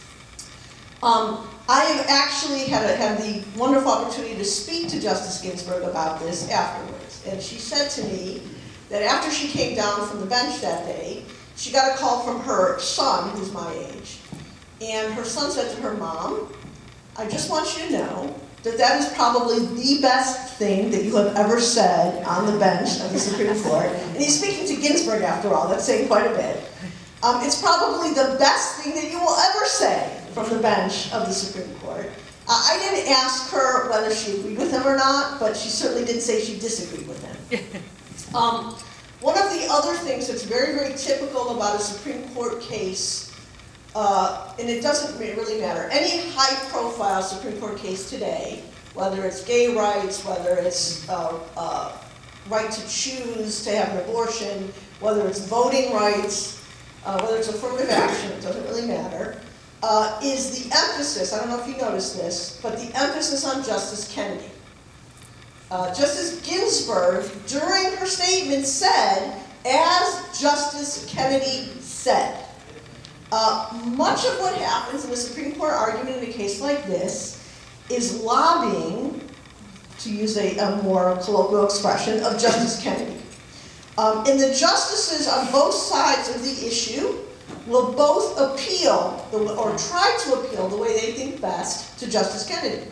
I have actually had the wonderful opportunity to speak to Justice Ginsburg about this afterwards. And she said to me that after she came down from the bench that day, she got a call from her son, who's my age. And her son said to her, "Mom, I just want you to know that is probably the best thing that you have ever said on the bench of the Supreme Court." And he's speaking to Ginsburg after all, that's saying quite a bit. It's probably the best thing that you will ever say from the bench of the Supreme Court. I didn't ask her whether she agreed with him or not, but she certainly didn't say she disagreed with him. One of the other things that's very, very typical about a Supreme Court case, and it doesn't really matter, any high-profile Supreme Court case today, whether it's gay rights, whether it's right to choose to have an abortion, whether it's voting rights, whether it's affirmative action, it doesn't really matter, is the emphasis, I don't know if you noticed this, but the emphasis on Justice Kennedy. Justice Ginsburg, during her statement, said, "As Justice Kennedy said." Much of what happens in a Supreme Court argument in a case like this is lobbying, to use a more colloquial expression, of Justice Kennedy. And the justices on both sides of the issue will both appeal, or try to appeal the way they think best to Justice Kennedy.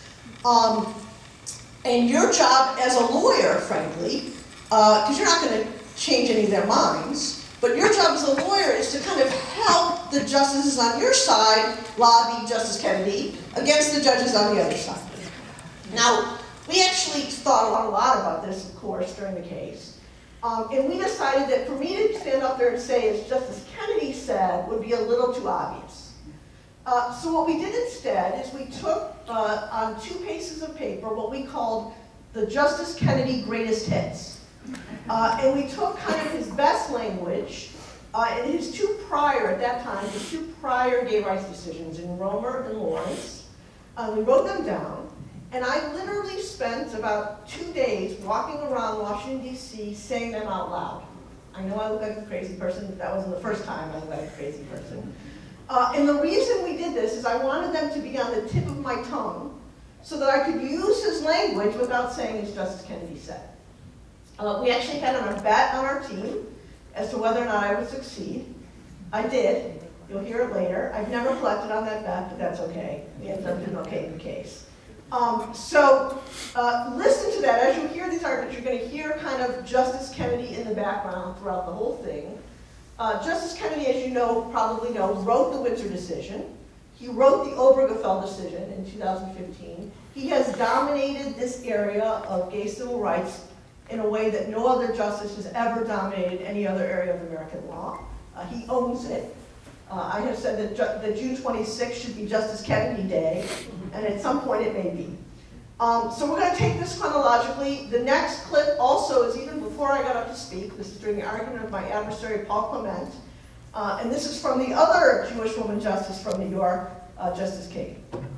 And your job as a lawyer, frankly, because you're not going to change any of their minds, but your job as a lawyer is to kind of help the justices on your side lobby Justice Kennedy against the judges on the other side. Now, we actually thought a lot about this, of course, during the case. And we decided that for me to stand up there and say, as Justice Kennedy said, would be a little too obvious. So what we did instead is we took on 2 pieces of paper what we called the Justice Kennedy Greatest Hits. And we took kind of his best language and his 2 prior, at that time, the 2 prior gay rights decisions in Romer and Lawrence. We wrote them down, and I literally spent about 2 days walking around Washington, D.C. saying them out loud. I know I look like a crazy person, but that wasn't the first time I looked like a crazy person. And the reason we did this is I wanted them to be on the tip of my tongue so that I could use his language without saying as Justice Kennedy said. We actually had a bet on our team as to whether or not I would succeed. I did. You'll hear it later. I've never collected on that bet, but that's okay. We ended up doing okay in the case. So listen to that. As you hear these arguments, you're going to hear kind of Justice Kennedy in the background throughout the whole thing. Justice Kennedy, as you probably know, wrote the Windsor decision. He wrote the Obergefell decision in 2015. He has dominated this area of gay civil rights in a way that no other justice has ever dominated any other area of American law. He owns it. I have said that June 26th should be Justice Kennedy Day, and at some point it may be. So we're going to take this chronologically. The next clip also is even before I got up to speak. This is during the argument of my adversary, Paul Clement. And this is from the other Jewish woman justice from New York, Justice Kagan.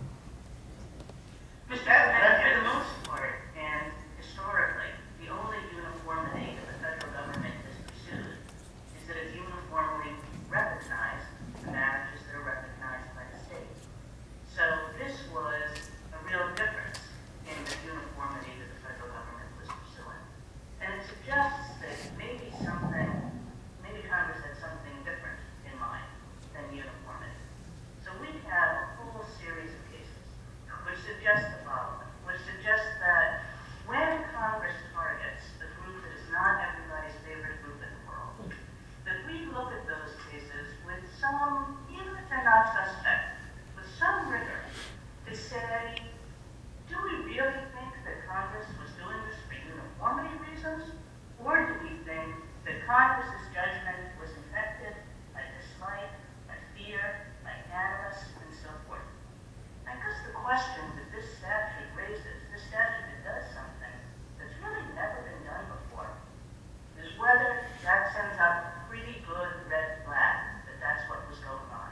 Mr. President, for the most part, and historically, the only uniformity that the federal government has pursued is that it's uniformly recognized the marriages that are recognized by the state. So this was a real difference in the uniformity that the federal government was pursuing. And it suggests that maybe Congress had something different in mind than uniformity. So we have a whole series of cases which suggest the following, which suggests that when Congress targets the group that is not everybody's favorite group in the world, that we look at those cases with some, even if they're not suspect, with some rigor to say, do we really think that Congress was doing this for uniformity reasons, or do we think that Congress's judgment was infected by dislike, by fear, by animus, and so forth? I guess the question that this statute raises, this statute that does something that's really never been done before, is whether that sends out a pretty good red flag that that's what was going on.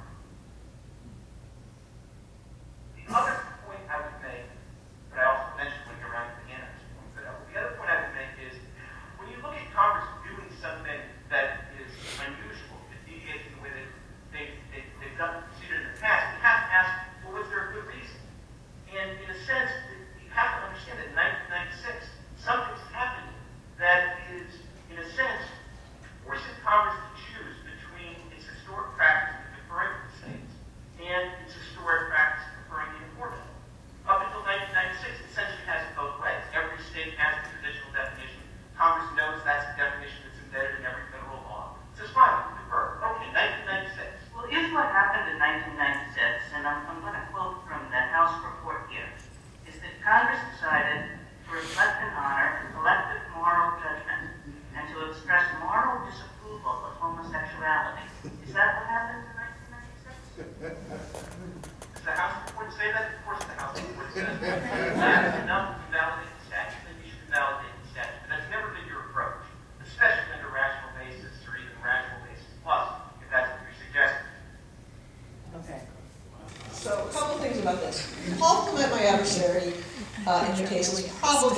The other point I would make, but I also mentioned when you're around the Hannah's point, but the other point I would make is when you look at Congress doing something that is unusual, that deviates from the way that they've done procedure in the past, you have to ask, well, was there a good reason? And in a sense, you have to understand that in 1996, something's happened that is, in a sense, forcing Congress to choose between its historic practice of deferring to the states and its historic practice of deferring to uniformity. Up until 1996, it essentially has it both ways. Every state has a traditional definition. Congress knows that's the definition that's embedded in every federal law. It says, fine, we defer. Okay, 1996. Well, here's what happened in 1996, and I'm going to quote from the House report here, is that Congress decided to reflect and honor collective moral judgment and to express moral disapproval of homosexuality. Is that what happened in 1996? Does the House report say that? Of course the House report says that. That's enough to validate the statute, then you should validate the statute. But that's never been your approach, especially under rational basis or even rational basis plus, if that's what you're suggesting. Okay. So a couple things about this. Paul Clement, my adversary in the case, is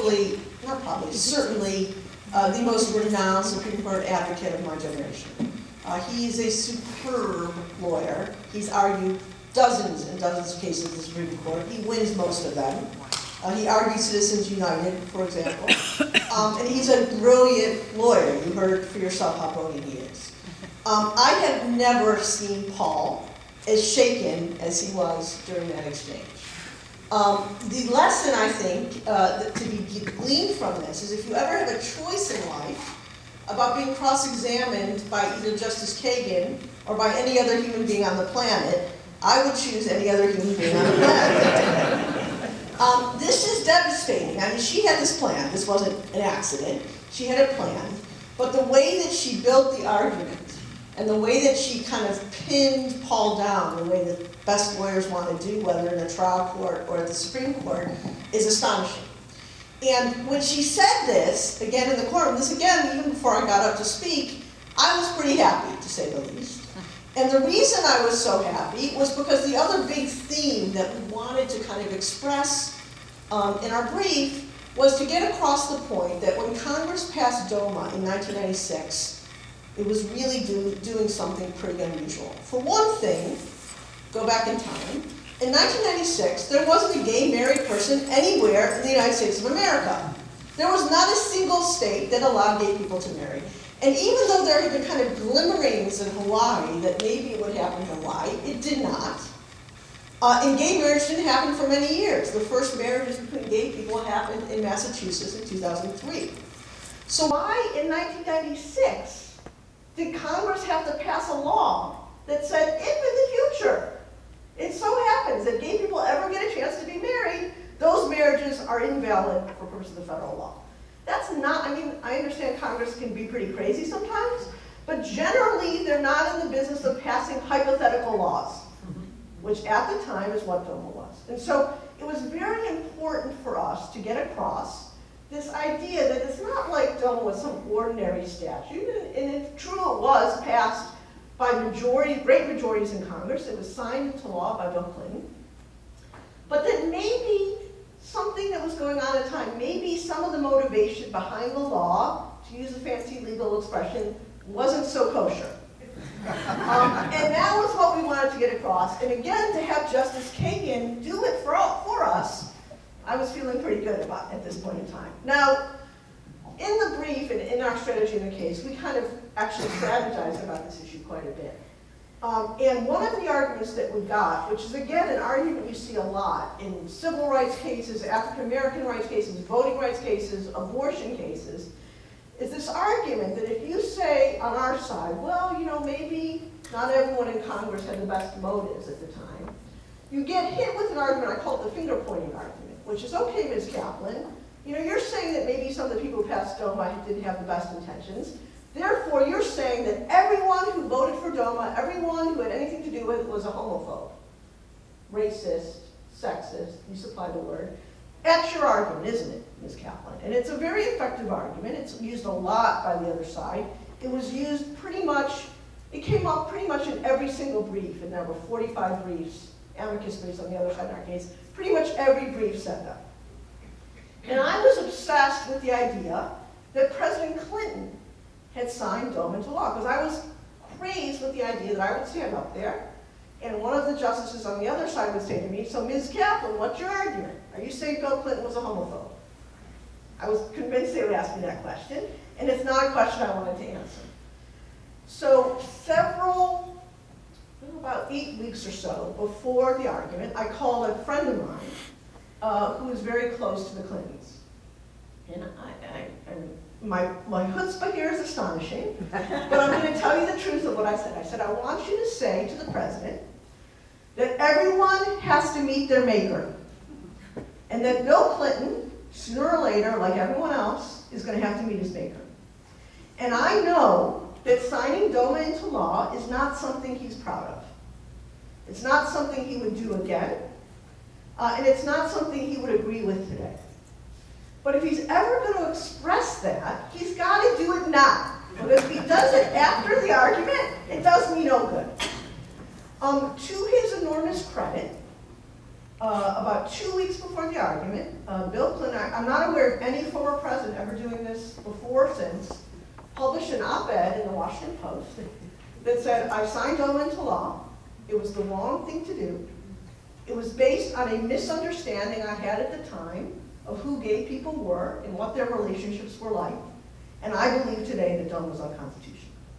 certainly the most renowned Supreme Court advocate of my generation. He's a superb lawyer. He's argued dozens and dozens of cases in the Supreme Court. He wins most of them. He argued Citizens United, for example. And he's a brilliant lawyer. You heard for yourself how brilliant he is. I have never seen Paul as shaken as he was during that exchange. The lesson, I think, to be gleaned from this is if you ever have a choice in life about being cross-examined by either Justice Kagan or by any other human being on the planet, I would choose any other human being on the planet. This is devastating. I mean, she had this plan. This wasn't an accident. She had a plan. But the way that she built the argument and the way that she kind of pinned Paul down, the way that best lawyers want to do, whether in a trial court or at the Supreme Court, is astonishing. And when she said this, again in the courtroom, this again, even before I got up to speak, I was pretty happy, to say the least. And the reason I was so happy was because the other big theme that we wanted to kind of express in our brief was to get across the point that when Congress passed DOMA in 1996, it was really doing something pretty unusual. For one thing, go back in time, in 1996, there wasn't a gay married person anywhere in the United States of America. There was not a single state that allowed gay people to marry. And even though there had been kind of glimmerings in Hawaii that maybe it would happen in Hawaii, it did not. And gay marriage didn't happen for many years. The first marriages between gay people happened in Massachusetts in 2003. So why in 1996 did Congress have to pass a law that said, if in the future it so happens that gay people ever get a chance to be married, those marriages are invalid for purposes of federal law? That's not, I mean, I understand Congress can be pretty crazy sometimes, but generally they're not in the business of passing hypothetical laws. which at the time is what DOMA was. And so it was very important for us to get across this idea that it's not like DOMA was some ordinary statute, and it's true it was passed by great majorities in Congress. It was signed into law by Bill Clinton. But that maybe something that was going on at the time, maybe some of the motivation behind the law, to use a fancy legal expression, wasn't so kosher. And that was what we wanted to get across. And again, to have Justice Kagan do it for us, I was feeling pretty good about at this point in time. Now, in the brief and in our strategy in the case, we kind of actually strategized about this issue quite a bit. And one of the arguments that we got, which is again an argument you see a lot in civil rights cases, African American rights cases, voting rights cases, abortion cases, is this argument that if you say on our side, well, you know, maybe not everyone in Congress had the best motives at the time, you get hit with an argument I call it the finger-pointing argument, which is, okay, Ms. Kaplan, you know, you're saying that maybe some of the people who passed DOMA didn't have the best intentions. Therefore, you're saying that everyone who voted for DOMA, everyone who had anything to do with it was a homophobe, racist, sexist, you supply the word. That's your argument, isn't it, Ms. Kaplan? And it's a very effective argument. It's used a lot by the other side. It was used pretty much, it came up pretty much in every single brief, and there were 45 briefs, amicus briefs on the other side in our case. Pretty much every brief said that. And I was obsessed with the idea that President Clinton had signed DOMA into law, because I was crazed with the idea that I would stand up there, and one of the justices on the other side would say to me, so Ms. Kaplan, what's your argument? Are you saying Bill Clinton was a homophobe? I was convinced they would ask me that question, and it's not a question I wanted to answer. So about 8 weeks or so before the argument, I called a friend of mine who was very close to the Clintons. And my chutzpah here is astonishing, but I'm going to tell you the truth of what I said. I said, I want you to say to the president that everyone has to meet their maker, and that Bill Clinton, sooner or later, like everyone else, is going to have to meet his maker. And I know that signing DOMA into law is not something he's proud of. It's not something he would do again, and it's not something he would agree with today. But if he's ever going to express that, he's got to do it now. Because if he does it after the argument, it does me no good. To his enormous credit, about 2 weeks before the argument, Bill Clinton, I'm not aware of any former president ever doing this before or since, published an op-ed in the Washington Post that said, I signed DOMA into law. It was the wrong thing to do. It was based on a misunderstanding I had at the time of who gay people were and what their relationships were like. And I believe today that DOMA was unconstitutional.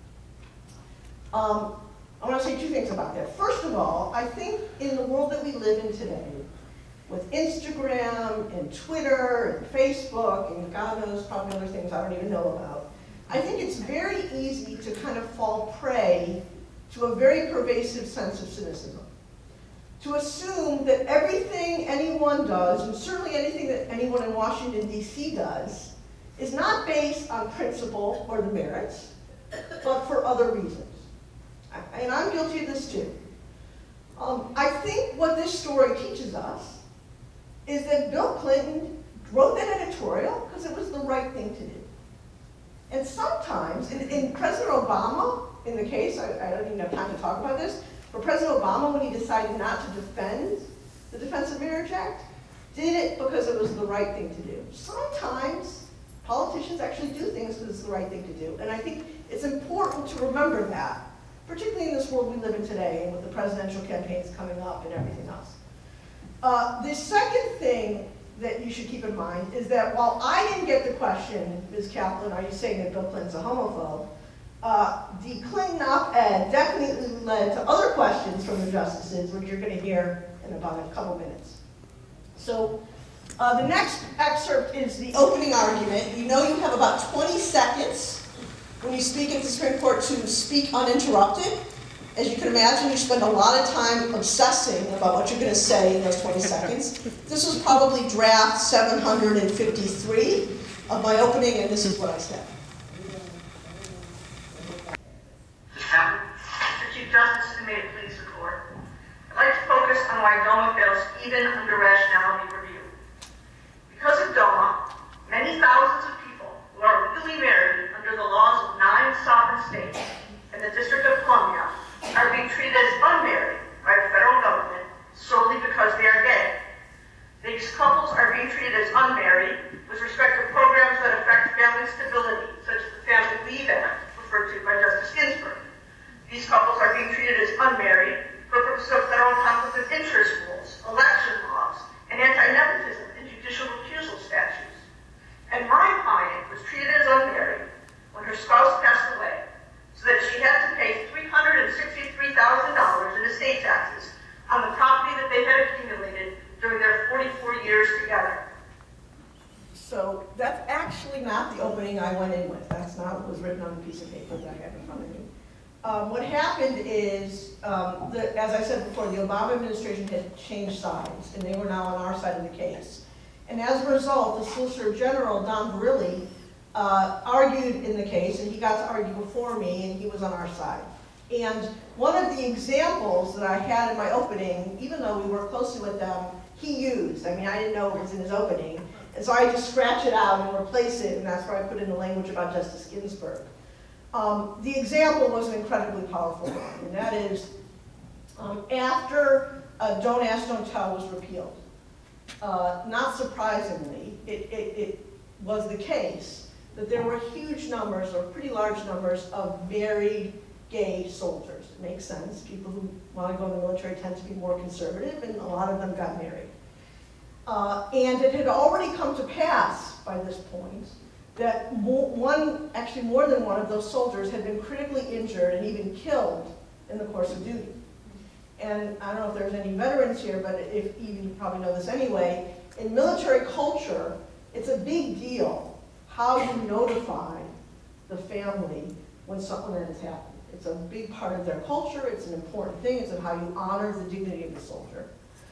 I want to say two things about that. First of all, I think in the world that we live in today, with Instagram and Twitter and Facebook and God knows probably other things I don't even know about, I think it's very easy to kind of fall prey to a very pervasive sense of cynicism. To assume that everything anyone does, and certainly anything that anyone in Washington, D.C. does, is not based on principle or the merits, but for other reasons. And I'm guilty of this too. I think what this story teaches us is that Bill Clinton wrote that editorial because it was the right thing to do. And sometimes, in President Obama, in the case, I don't even have time to talk about this, but President Obama, when he decided not to defend the Defense of Marriage Act, did it because it was the right thing to do. Sometimes politicians actually do things because it's the right thing to do. And I think it's important to remember that, particularly in this world we live in today and with the presidential campaigns coming up and everything else. The second thing that you should keep in mind is that while I didn't get the question, Ms. Kaplan, are you saying that Bill Clinton's a homophobe? The Clinton op-ed definitely led to other questions from the justices, which you're going to hear in about a couple minutes. So the next excerpt is the opening argument. You know you have about 20 seconds when you speak at the Supreme Court to speak uninterrupted. As you can imagine, you spend a lot of time obsessing about what you're going to say in those 20 seconds. This was probably draft 753 of my opening, and this is what I said. Mr. Chief Justice, and may it please the court, I'd like to focus piece of paper that I have in front of me. What happened is, as I said before, the Obama administration had changed sides, and they were now on our side of the case. And as a result, the Solicitor General, Don Verrilli, argued in the case, and he got to argue before me, and he was on our side. And one of the examples that I had in my opening, even though we worked closely with them, he used. I mean, I didn't know it was in his opening. And so I just scratch it out and replace it, and that's where I put in the language about Justice Ginsburg. The example was an incredibly powerful one, and that is after Don't Ask, Don't Tell was repealed. Not surprisingly, it was the case that there were huge numbers, or pretty large numbers, of married gay soldiers. It makes sense. People who want to go in the military tend to be more conservative, and a lot of them got married. And it had already come to pass by this point that actually more than one of those soldiers had been critically injured and even killed in the course of duty. And I don't know if there's any veterans here, but if even you probably know this anyway, in military culture, it's a big deal how you notify the family when something that has happened. It's a big part of their culture, it's an important thing, it's how you honor the dignity of the soldier.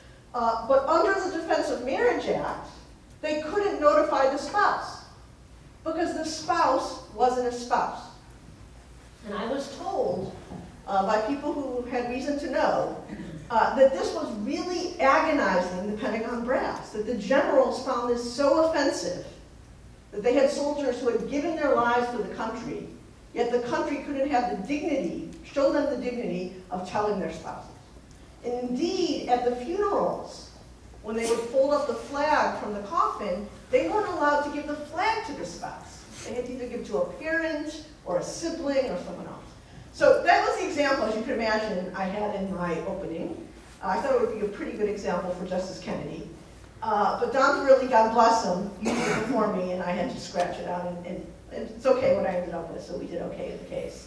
But under the Defense of Marriage Act, they couldn't notify the spouse because the spouse wasn't a spouse. And I was told by people who had reason to know that this was really agonizing the Pentagon brass, that the generals found this so offensive that they had soldiers who had given their lives for the country, yet the country couldn't have the dignity, show them the dignity of telling their spouses. And indeed, at the funerals, when they would fold up the flag from the coffin, they weren't allowed to give the flag to the spouse. They had to either give it to a parent or a sibling or someone else. So that was the example, as you can imagine, I had in my opening. I thought it would be a pretty good example for Justice Kennedy. But Don Verrilli, God bless him, used it before me, and I had to scratch it out, and it's okay what I ended up with, so we did okay in the case.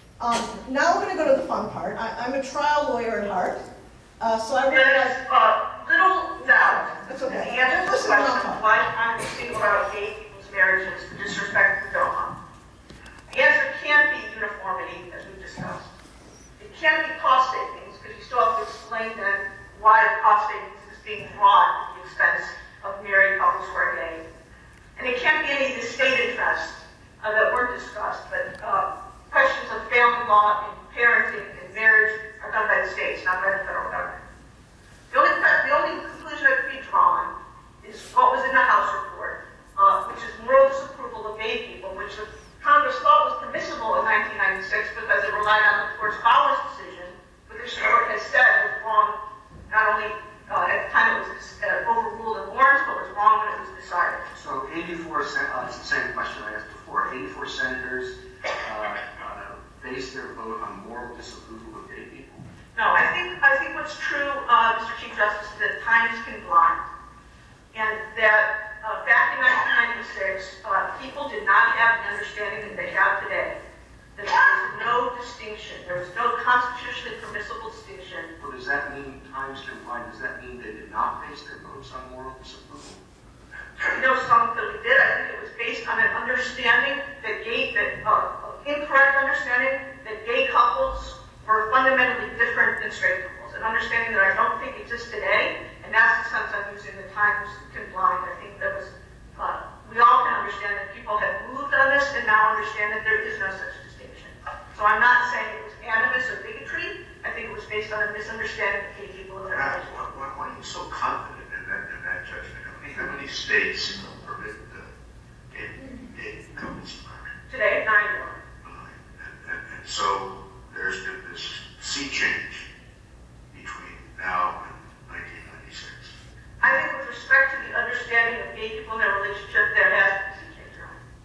Now we're going to go to the fun part. I'm a trial lawyer at heart, so I really There's little doubt. That's okay. The answer to the question of why I'm single about gay people's marriages with disrespect to Doha. The answer can't be uniformity, as we've discussed. It can't be cost savings, because you still have to explain then why the cost savings is being drawn at the expense of married couples who are gay. And it can't be any of the state interests that weren't discussed, but questions of family law and parenting and marriage are done by the states, not by the federal government. The only conclusion that could be drawn is what was in the House report, which is moral disapproval of gay people, which the Congress thought was permissible in 1996 because it relied on the court's Bowers decision, but this court has said it was wrong, not only at the time it was overruled in Lawrence, but was wrong when it was decided. So 84, it's the same question I asked before, 84 senators base their vote on moral disapproval of gay people? No, I think what's true, Mr. Chief Justice, is that times can blind. And that back in 1996, people did not have the understanding that they have today. That there was no distinction. There was no constitutionally permissible distinction. Well, does that mean times can blind? Does that mean they did not base their votes on moral disapproval? You know, some clearly did. I think it was based on an understanding that incorrect understanding that gay couples were fundamentally different than straight couples. An understanding that I don't think exists today, and that's the sense I'm using the times can blind. I think that was, we all can understand that people have moved on this and now understand that there is no such distinction. So I'm not saying it was animus or bigotry. I think it was based on a misunderstanding of gay people. Why are you so confident in that judgment? How many states permit gay couples to marry? Today, 9 more. And so there's been this sea change between now and 1996. I think with respect to the understanding of gay people in their relationship, there has been a sea change.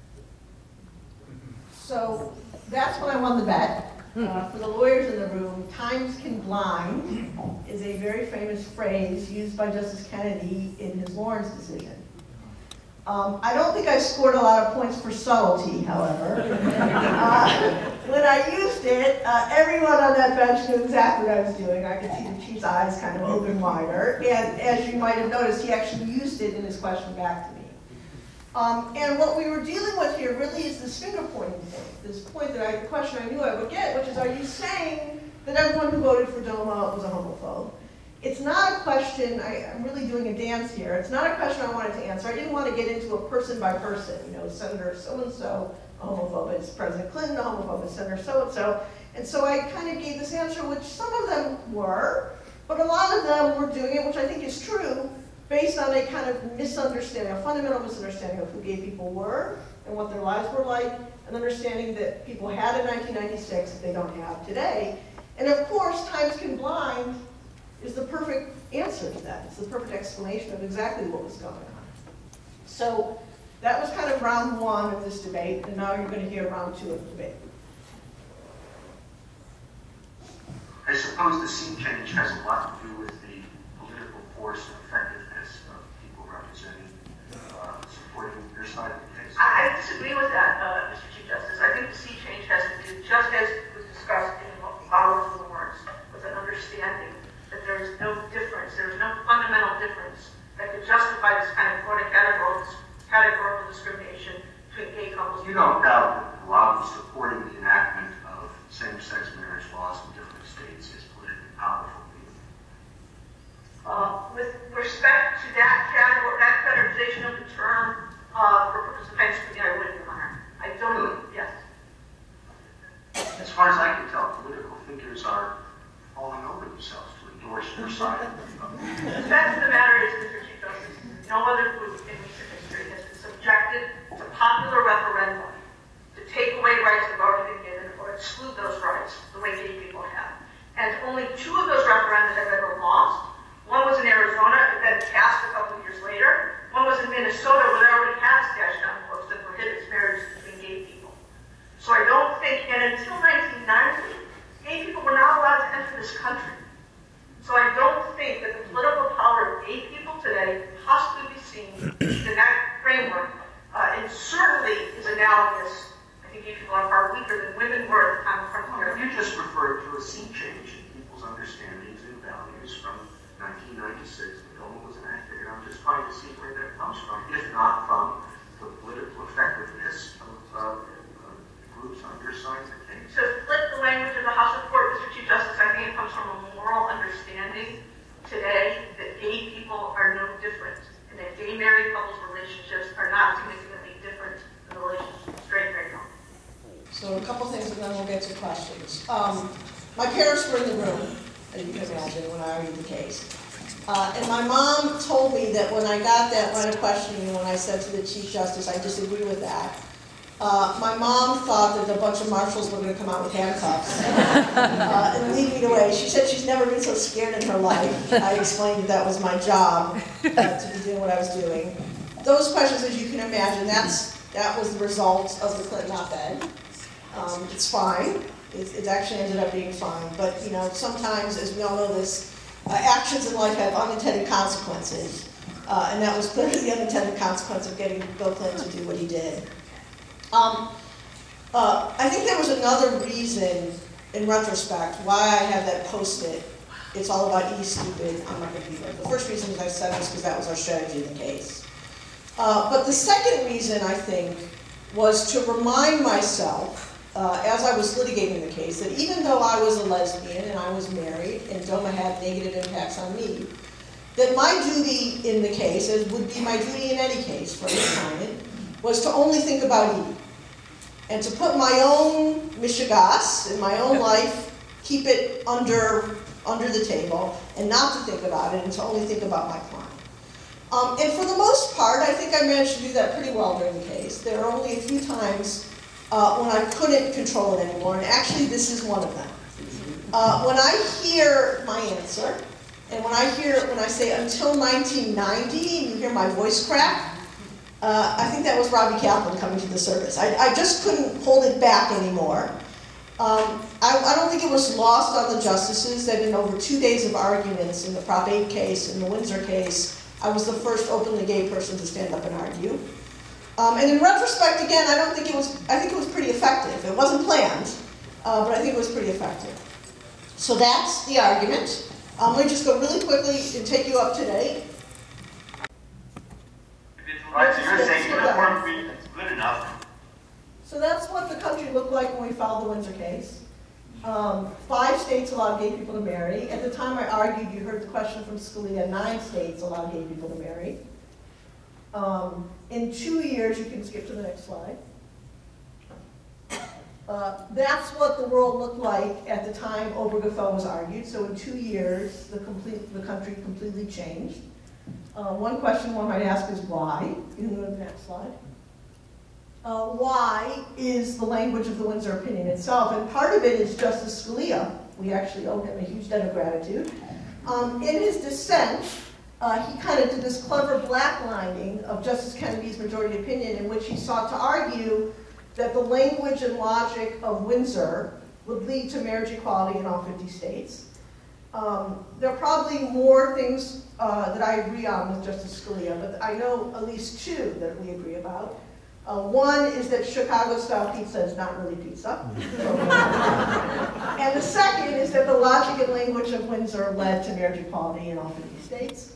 So that's when I won the bet. For the lawyers in the room, times can blind is a very famous phrase used by Justice Kennedy in his Lawrence decision. I don't think I scored a lot of points for subtlety, however. When I used it, everyone on that bench knew exactly what I was doing. I could see the chief's eyes kind of open wider. And as you might have noticed, he actually used it in his question back to me. And what we were dealing with here really is this finger pointing point, this point that the question I knew I would get, which is, are you saying that everyone who voted for DOMA was a homophobe? It's not a question, I'm really doing a dance here, it's not a question I wanted to answer. I didn't want to get into a person by person, you know, Senator so-and-so, a homophobe, it's President Clinton, a homophobe, it's Senator so-and-so. And so I kind of gave this answer, which some of them were, but a lot of them were doing it, which I think is true, based on a kind of misunderstanding, a fundamental misunderstanding of who gay people were and what their lives were like, an understanding that people had in 1996 that they don't have today. And of course, Times Can Blind is the perfect answer to that. It's the perfect explanation of exactly what was going on. So that was kind of round one of this debate, and now you're going to hear round two of the debate. I suppose the scene change has a lot to do with the political force and effectiveness of people representing, supporting your side of the case. I disagree with that, Mr. Chief Justice. I think the sea change has to do, just as was discussed in Power of the Words, with an understanding that there is no difference, there is no fundamental difference that could justify this kind of categorical discrimination between gay couples. You don't doubt that a lot of supporting the enactment of same-sex marriage laws in different states is politically powerful. With respect to that category, that categorization of the term for purpose of Pennsylvania, I wouldn't, Your Honor. I don't, yes. As far as I can tell, political figures are falling over themselves to endorse your side. The fact of the matter is, Mr. Chief Justice, no other group in recent history has been subjected to popular referendum to take away rights that have already been given or exclude those rights the way gay people have. And only 2 of those referenda have ever lost. One was in Arizona, and then passed a couple of years later. One was in Minnesota, where they already had a statute on the books that prohibits marriage between gay people. So I don't think, and until 1990, gay people were not allowed to enter this country. So I don't think that the political power of gay people today can possibly be seen in that framework. It certainly is analogous. I think gay people are far weaker than women were at the time of frontier. You just referred to a sea change in people's understandings and values from 1996. The DOMA was enacted, and I'm just trying to see where that comes from, if not from the political effectiveness of groups on your side of the case. To flip the language of the House report, Mr. Chief Justice, I think it comes from a moral understanding today that gay people are no different, and that gay married couples' relationships are not significantly different than the relationships of straight married couples. So a couple things, and then we'll get to questions. My parents were in the room, as you can imagine, when I argued the case. And my mom told me that when I got that line of questioning, and when I said to the Chief Justice, I disagree with that, my mom thought that a bunch of marshals were going to come out with handcuffs and lead me away. She said she's never been so scared in her life. I explained that was my job to be doing what I was doing. Those questions, as you can imagine, that was the result of the Clinton op-ed. It's fine. It actually ended up being fine. But you know, sometimes, as we all know this, actions in life have unintended consequences. And that was clearly the unintended consequence of getting Bill Clinton to do what he did. I think there was another reason, in retrospect, why I have that post-it, it's all about E stupid on my computer. The first reason, as I said, was because that was our strategy in the case. But the second reason, I think, was to remind myself, as I was litigating the case, that even though I was a lesbian and I was married and DOMA had negative impacts on me, that my duty in the case, as would be my duty in any case for any client, was to only think about E. And to put my own mishigas in my own life, keep it under the table, and not to think about it, and to only think about my client. And for the most part, I think I managed to do that pretty well during the case. There are only a few times when I couldn't control it anymore, and actually this is one of them. When I hear my answer, and when I say until 1990, and you hear my voice crack, I think that was Robbie Kaplan coming to the service. I just couldn't hold it back anymore. I don't think it was lost on the justices that in over 2 days of arguments in the Prop 8 case, in the Windsor case, I was the first openly gay person to stand up and argue. And in retrospect, again, I think it was pretty effective. It wasn't planned, but I think it was pretty effective. So that's the argument. Let me just go really quickly and take you up to date. Individuals All right, so you're saying uniform treatment is good enough. So that's what the country looked like when we filed the Windsor case. 5 states allowed gay people to marry. At the time I argued, you heard the question from Scalia, 9 states allowed gay people to marry. In 2 years, you can skip to the next slide. That's what the world looked like at the time Obergefell was argued. So in 2 years, the country completely changed. One question one might ask is why? You can go to the next slide. Why is the language of the Windsor opinion itself? And part of it is Justice Scalia. We actually owe him a huge debt of gratitude. In his dissent, he kind of did this clever blacklining of Justice Kennedy's majority opinion in which he sought to argue that the language and logic of Windsor would lead to marriage equality in all 50 states. There are probably more things that I agree on with Justice Scalia, but I know at least 2 that we agree about. One is that Chicago-style pizza is not really pizza. And the second is that the logic and language of Windsor led to marriage equality in all 50 states.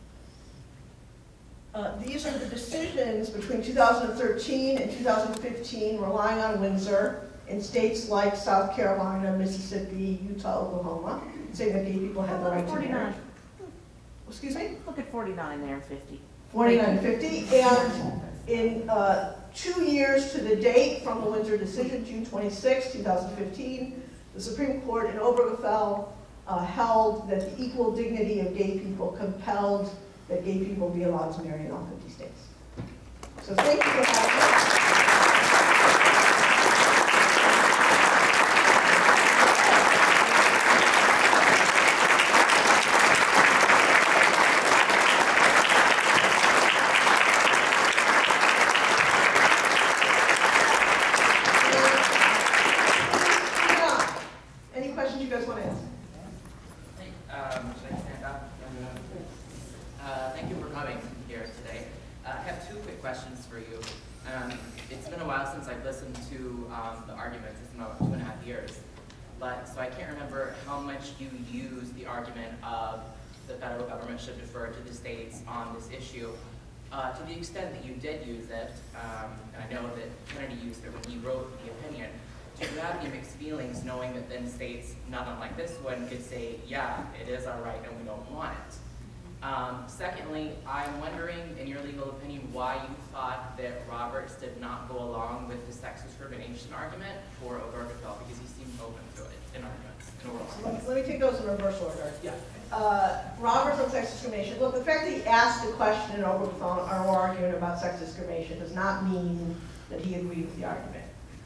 These are the decisions between 2013 and 2015 relying on Windsor in states like South Carolina, Mississippi, Utah, Oklahoma, saying that gay people have the right to marry. Excuse me? Look at 49 there and 50. 49 and 50. And in 2 years to the date from the Windsor decision, June 26, 2015, the Supreme Court in Obergefell held that the equal dignity of gay people compelled that gay people be allowed to marry in all 50 states. So thank you for having me. Any questions you guys want to ask? Should I stand up? Thank you for coming here today. I have 2 quick questions for you. It's been a while since I've listened to the arguments. It's been about 2.5 years. So I can't remember how much you use the argument of the federal government should defer to the states on this issue. To the extent that you did use it, and I know that Kennedy used it when he wrote the opinion, do you have any mixed feelings knowing that then states, not unlike this one, could say, yeah, it is our right and we don't want it? Secondly, I'm wondering, in your legal opinion, why you thought that Roberts did not go along with the sex discrimination argument for Obergefell, because he seemed open to it in arguments, in oral arguments. Let me take those in reverse order. Yeah. Roberts on sex discrimination. Look, the fact that he asked a question in Obergefell or argument about sex discrimination does not mean that he agreed with the argument.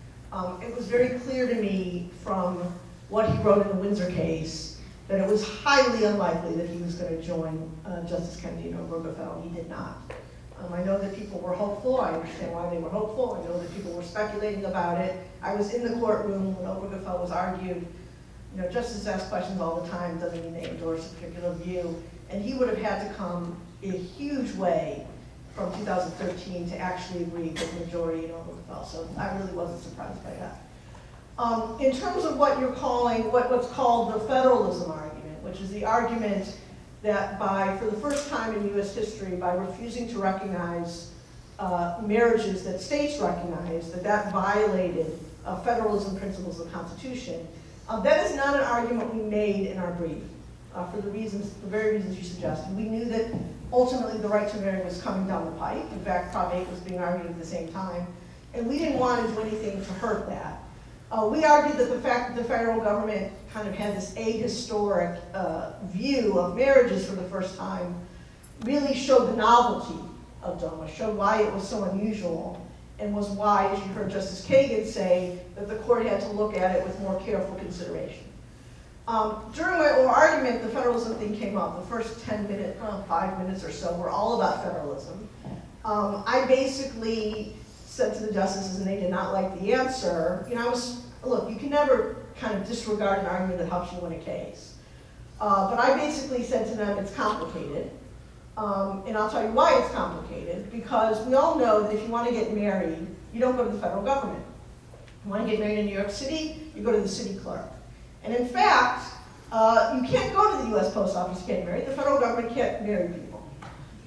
It was very clear to me from what he wrote in the Windsor case that it was highly unlikely that he was going to join Justice Kennedy in Obergefell. He did not. I know that people were hopeful. I understand why they were hopeful. I know that people were speculating about it. I was in the courtroom when Obergefell was argued. You know, justices ask questions all the time. Doesn't mean they endorse a particular view. And he would have had to come in a huge way from 2013 to actually agree with the majority in Obergefell. So I really wasn't surprised by that. In terms of what you're calling, what's called the federalism argument, which is the argument that for the first time in U.S. history, by refusing to recognize marriages that states recognize, that violated federalism principles of the Constitution. That is not an argument we made in our brief, for the very reasons you suggested. We knew that ultimately the right to marry was coming down the pike. In fact, Prop 8 was being argued at the same time, and we didn't want to do anything to hurt that. We argued that the fact that the federal government kind of had this ahistoric view of marriages for the first time really showed the novelty of DOMA, showed why it was so unusual, and was why, as you heard Justice Kagan say, that the court had to look at it with more careful consideration. During my oral argument, the federalism thing came up. The first 5 minutes or so were all about federalism. I basically said to the justices, and they did not like the answer, you know, look, you can never kind of disregard an argument that helps you win a case. But I basically said to them, it's complicated. And I'll tell you why it's complicated, because we all know that if you want to get married, you don't go to the federal government. You want to get married in New York City, you go to the city clerk. And in fact, you can't go to the U.S. Post Office to get married. The federal government can't marry people.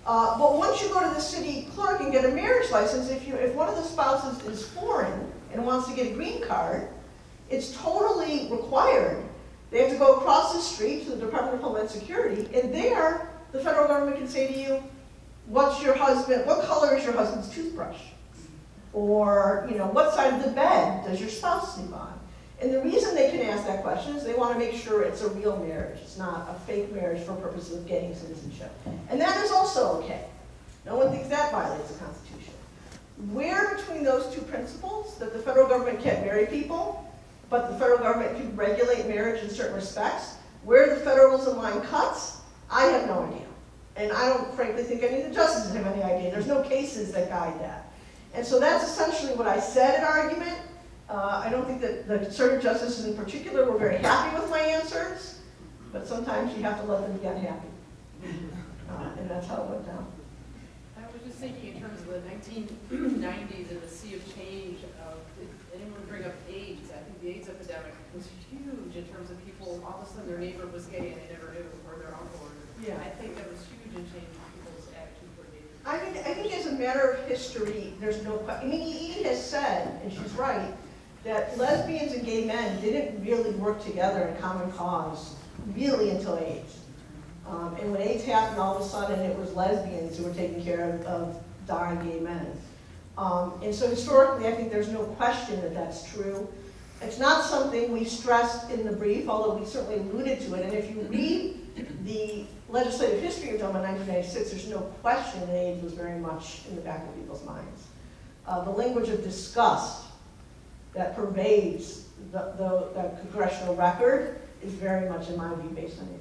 But once you go to the city clerk and get a marriage license, if one of the spouses is foreign and wants to get a green card, it's totally required. They have to go across the street to the Department of Homeland Security, and there, the federal government can say to you, what color is your husband's toothbrush? Or, what side of the bed does your spouse sleep on? And the reason they can ask that question is they want to make sure it's a real marriage. It's not a fake marriage for purposes of getting citizenship. And that is also okay. No one thinks that violates the Constitution. Where between those two principles, that the federal government can't marry people, but the federal government can regulate marriage in certain respects, where the federalism line cuts, I have no idea. And I don't frankly think any of the justices have any idea. There's no cases that guide that. And so that's essentially what I said in argument. I don't think that the conservative justices in particular were very happy with my answers, but sometimes you have to let them get happy. And that's how it went down. I was just thinking in terms of the 1990s and the sea of change of, did anyone bring up AIDS? I think the AIDS epidemic was huge in terms of people, all of a sudden their neighbor was gay and they never knew, or their uncle. Yeah. I think that was huge in changing people's attitude toward gays. I think as a matter of history, there's no question. I mean, Edie has said, and she's right, that lesbians and gay men didn't really work together in common cause really until AIDS. And when AIDS happened, all of a sudden it was lesbians who were taking care of dying gay men. And so historically, I think there's no question that that's true. It's not something we stressed in the brief, although we certainly alluded to it. And if you read the legislative history of DOMA 1996, there's no question that AIDS was very much in the back of people's minds. The language of disgust that pervades the congressional record is very much, in my view, based on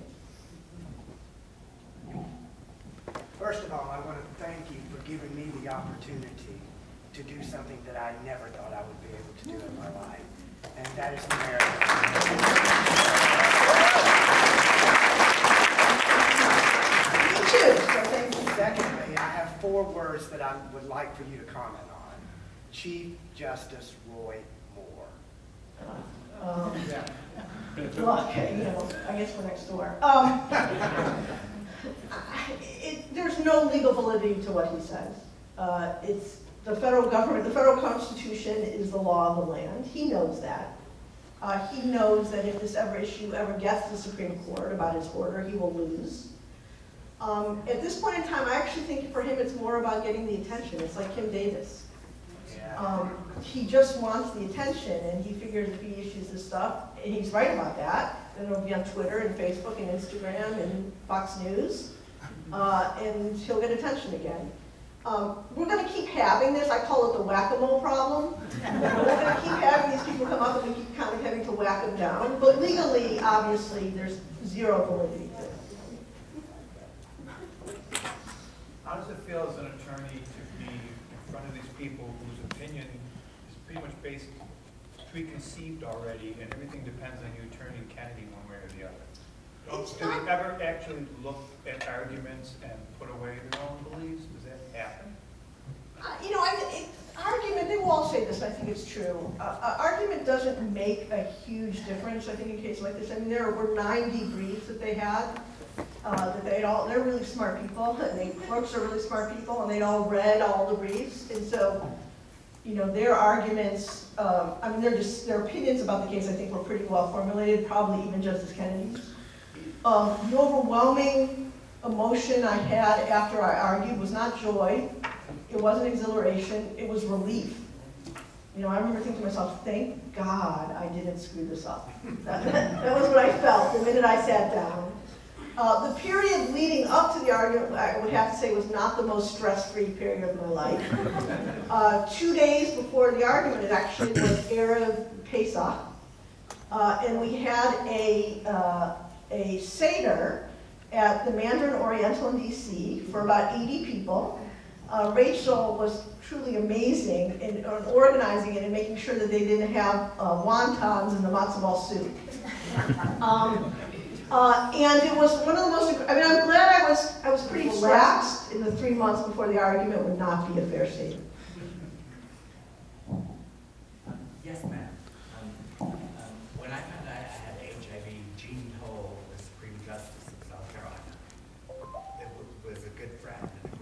AIDS. First of all, I want to thank you for giving me the opportunity to do something that I never thought I would be able to do in my life, and that is marry. Me too, so thank you. Secondly, I have 4 words that I would like for you to comment on. Chief Justice Roy Moore. Well, okay, I guess we're next door. There's no legal validity to what he says. It's the federal government, the federal Constitution is the law of the land. He knows that. He knows that if this issue ever gets to the Supreme Court about his order, he will lose. At this point in time, I actually think for him it's more about getting the attention. It's like Kim Davis. He just wants the attention, and he figures if he issues this stuff, and he's right about that, then it'll be on Twitter and Facebook and Instagram and Fox News, and he'll get attention again. We're going to keep having this. I call it the whack-a-mole problem. We're going to keep having these people come up, and we keep kind of having to whack them down. But legally, obviously, there's zero validity to it. How does it feel as an attorney to be in front of these people whose opinion is pretty much based, preconceived already, and everything depends on you turning Kennedy one way or the other? Do they ever actually look at arguments and put away their own beliefs? Does that happen? Argument, they will all say this, I think it's true. Argument doesn't make a huge difference, I think, in cases like this. I mean, there were 90 briefs that they had. They're really smart people, and the clerks are really smart people, and they'd all read all the briefs. And so, their arguments, their opinions about the case, I think, were pretty well formulated, probably even Justice Kennedy's. The overwhelming emotion I had after I argued was not joy, it wasn't exhilaration, it was relief. I remember thinking to myself, thank God I didn't screw this up. That was what I felt the minute I sat down. The period leading up to the argument, I would have to say, was not the most stress-free period of my life. 2 days before the argument, it actually was Erev Pesach, and we had a Seder at the Mandarin Oriental in DC for about 80 people. Rachel was truly amazing in organizing it and making sure that they didn't have wontons in the matzo ball soup. And it was one of the most, I'm glad I was pretty relaxed in the 3 months before the argument would not be a fair statement. Yes, ma'am. When I found out I had HIV, Jean Toll, the Supreme Justice of South Carolina, it was a good friend and a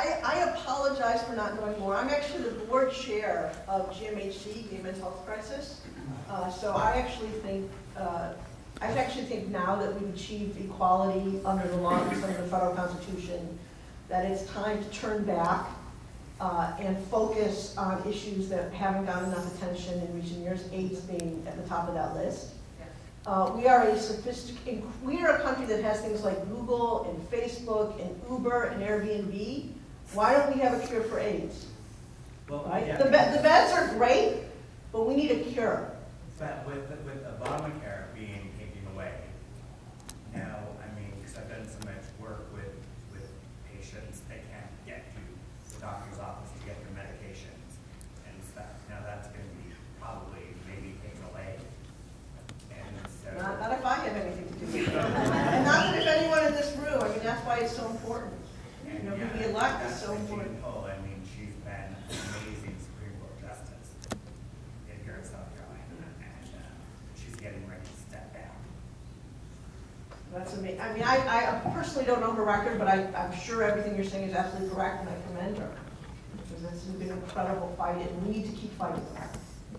I apologize for not knowing more. I'm actually the board chair of GMHC, Gay Men's Health Crisis. So I actually think now that we've achieved equality under the law and under the federal constitution, that it's time to turn back and focus on issues that haven't gotten enough attention in recent years, AIDS being at the top of that list. We are a country that has things like Google and Facebook and Uber and Airbnb. Why don't we have a cure for AIDS? Well, Right? yeah. The beds are great, but we need a cure. But with Obamacare being taken away, now, I mean, because I've done so much work with patients, they can't get to the doctor's office to get their medications and stuff. Now that's going to be probably maybe taken away. And so, Not if I have anything to do with it. And not that if anyone in this room, I mean, that's why it's so important. You know, who we elect is so important. I mean, she's been an amazing Supreme Court justice here in South Carolina, and she's getting ready to step down. That's amazing. I mean, I personally don't know her record, but I'm sure everything you're saying is absolutely correct, and I commend her. Because it's been an incredible fight, and we need to keep fighting that.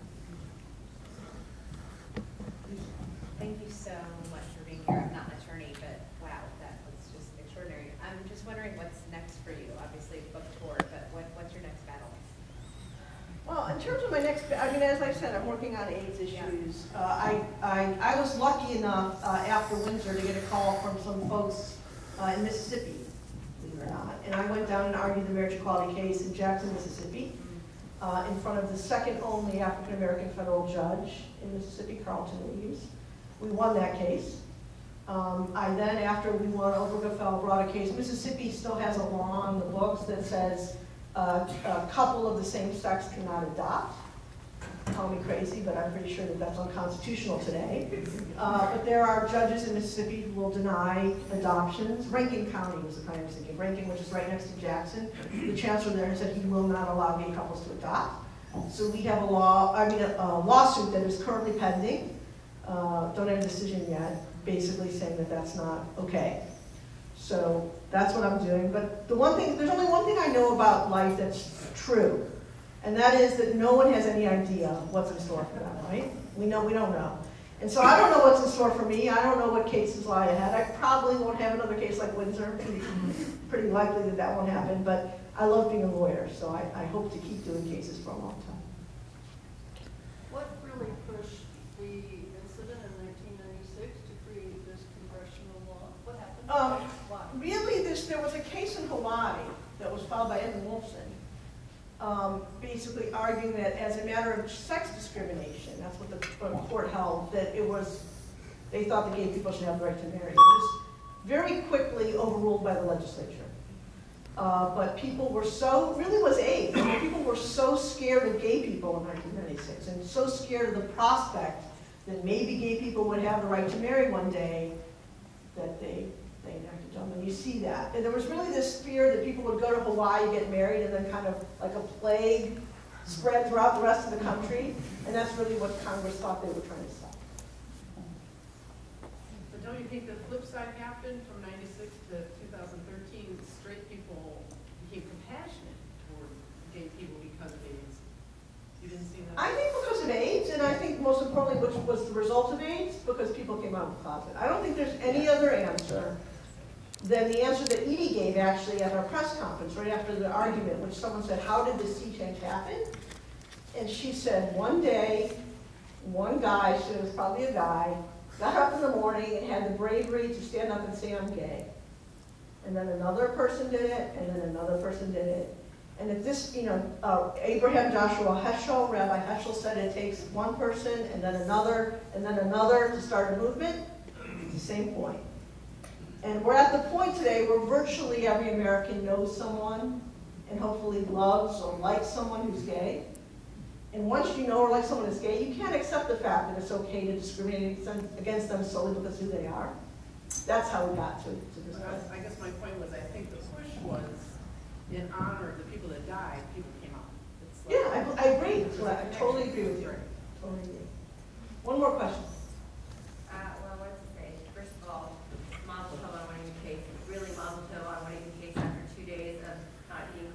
Thank you so much for being here. I'm not an attorney, but wow, that was just extraordinary. I'm just wondering what's next for you. Obviously, book tour, but what's your next battle? Well, in terms of my next, I mean, as I said, I'm working on AIDS issues. I was lucky enough after Windsor to get a call from some folks in Mississippi, believe it or not. And I went down and argued the marriage equality case in Jackson, Mississippi, in front of the second only African-American federal judge in Mississippi, Carlton Reeves. We won that case. I then, after we won, Obergefell brought a case. Mississippi still has a law on the books that says a couple of the same sex cannot adopt. Call me crazy, but I'm pretty sure that that's unconstitutional today. But there are judges in Mississippi who will deny adoptions. Rankin County was the prime minister, Rankin, which is right next to Jackson. The chancellor there said he will not allow gay couples to adopt. So we have a lawsuit that is currently pending. Don't have a decision yet, basically saying that that's not okay. So that's what I'm doing. But there's only one thing I know about life that's true, and that is that no one has any idea what's in store for them, right? We don't know. And so I don't know what's in store for me. I don't know what cases lie ahead. I probably won't have another case like Windsor. Pretty likely that that won't happen, but I love being a lawyer, so I hope to keep doing cases for a long time. What really pushed the incident in 1996 to create this congressional law? What happened? Why? Really, there was a case in Hawaii that was filed by Edmund Wolfson, basically arguing that as a matter of sex discrimination, that's what the court held, that they thought that gay people should have the right to marry. It was very quickly overruled by the legislature. But people were really was AIDS. I mean, people were so scared of gay people in 1996 and so scared of the prospect that maybe gay people would have the right to marry one day that they enacted them. And you see that. And there was really this fear that people would go to Hawaii, get married, and then kind of like a plague spread throughout the rest of the country. And that's really what Congress thought they were trying to stop. But don't you think the flip side happened from 96 to 2013? Straight people became compassionate toward gay people because of AIDS. You didn't see that? I think because of AIDS, and I think most importantly, which was the result of AIDS, because people came out of the closet. I don't think there's any other answer than the answer that Edie gave actually at our press conference right after the argument, which someone said, how did this sea change happen? And she said, one day, one guy, so it was probably a guy, got up in the morning and had the bravery to stand up and say, I'm gay. And then another person did it, and then another person did it. And if this, Abraham Joshua Heschel, Rabbi Heschel said it takes one person, and then another to start a movement. It's the same point. And we're at the point today where virtually every American knows someone and hopefully loves or likes someone who's gay. And once you know or like someone who's gay, you can't accept the fact that it's okay to discriminate against them solely because of who they are. That's how we got to this point. I guess my point was, I think the push was in honor of the people that died, people came out. Yeah, I agree. I totally agree with you. Totally agree. One more question. Well, what to say? First of all, mazel tov on winning the case. It's really mazel tov on winning the case after 2 days of not eating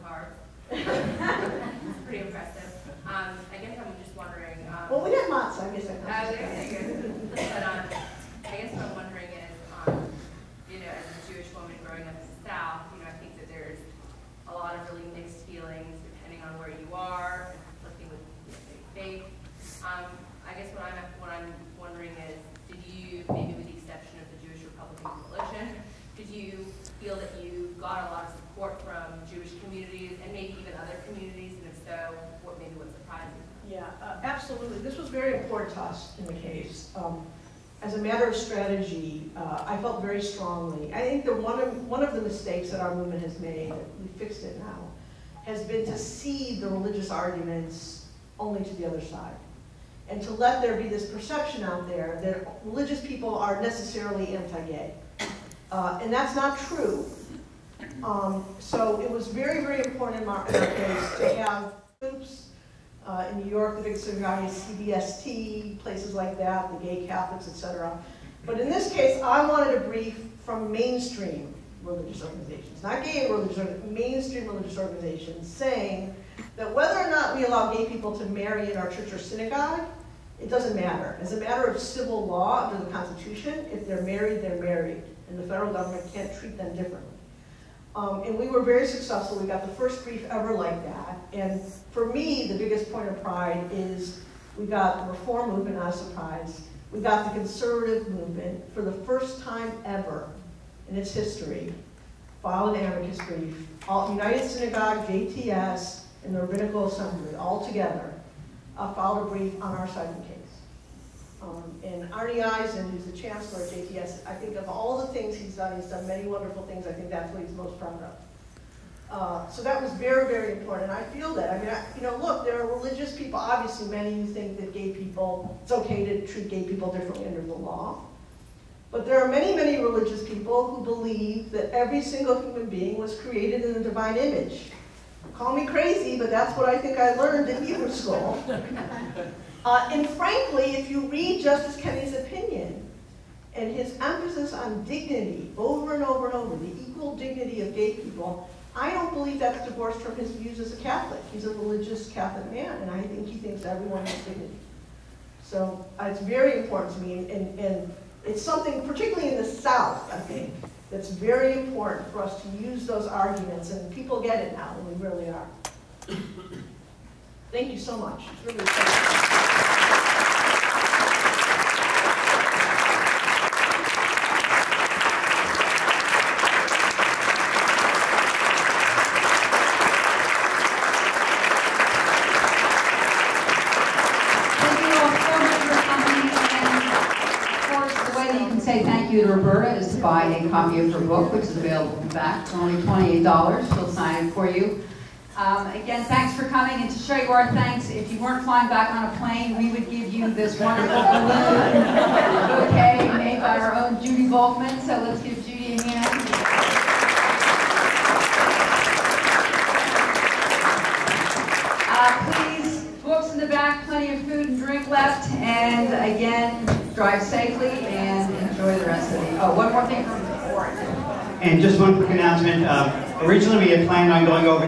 on where you are and conflicting with faith. I guess what I'm wondering is, did you, maybe with the exception of the Jewish Republican Coalition, did you feel that you got a lot of support from Jewish communities and maybe even other communities, and if so, what surprised you? Yeah, absolutely. This was very important to us in the case. As a matter of strategy, I felt very strongly. I think that one of the mistakes that our movement has made, we fixed it now, has been to cede the religious arguments only to the other side. And to let there be this perception out there that religious people are necessarily anti-gay. And that's not true. So it was very, very important in our case to have groups in New York, the big synagogue, CBST, places like that, the gay Catholics, etc. But in this case, I wanted a brief from mainstream religious organizations, not gay religious organizations, mainstream religious organizations, saying that whether or not we allow gay people to marry in our church or synagogue, it doesn't matter. As a matter of civil law under the Constitution, if they're married, and the federal government can't treat them differently. And we were very successful. We got the first brief ever like that. And for me, the biggest point of pride is we got the reform movement, not a surprise. We got the conservative movement for the first time ever in its history, filed an amicus brief. United Synagogue, JTS, and the Rabbinical Assembly, all together, filed a brief on our side of the case. And Arnie Eisen, who's the chancellor at JTS, I think of all the things he's done many wonderful things. I think that's what he's most proud of. So that was very, very important, and I feel that. I mean, look, there are religious people, obviously many who think that it's okay to treat gay people differently under the law. But there are many, many religious people who believe that every single human being was created in the divine image. Call me crazy, but that's what I think I learned in Hebrew school. And frankly, if you read Justice Kennedy's opinion and his emphasis on dignity over and over and over, the equal dignity of gay people, I don't believe that's divorced from his views as a Catholic. He's a religious Catholic man, and I think he thinks everyone has dignity. So it's very important to me, and it's something, particularly in the South, I think, that's very important for us to use those arguments, and people get it now, and we really are. Thank you so much. It's really exciting. Say thank you to Roberta is to buy a copy of her book, which is available in the back for only $28. She'll sign it for you. Again, thanks for coming, and to show you our thanks, if you weren't flying back on a plane, we would give you this wonderful balloon bouquet made by our own Judy Volkman. So let's give Judy a hand. Please, books in the back, plenty of food and drink left, and again, drive safely and enjoy the rest of the. Oh, one more thing from Warren. And just one quick announcement. Originally, we had planned on going over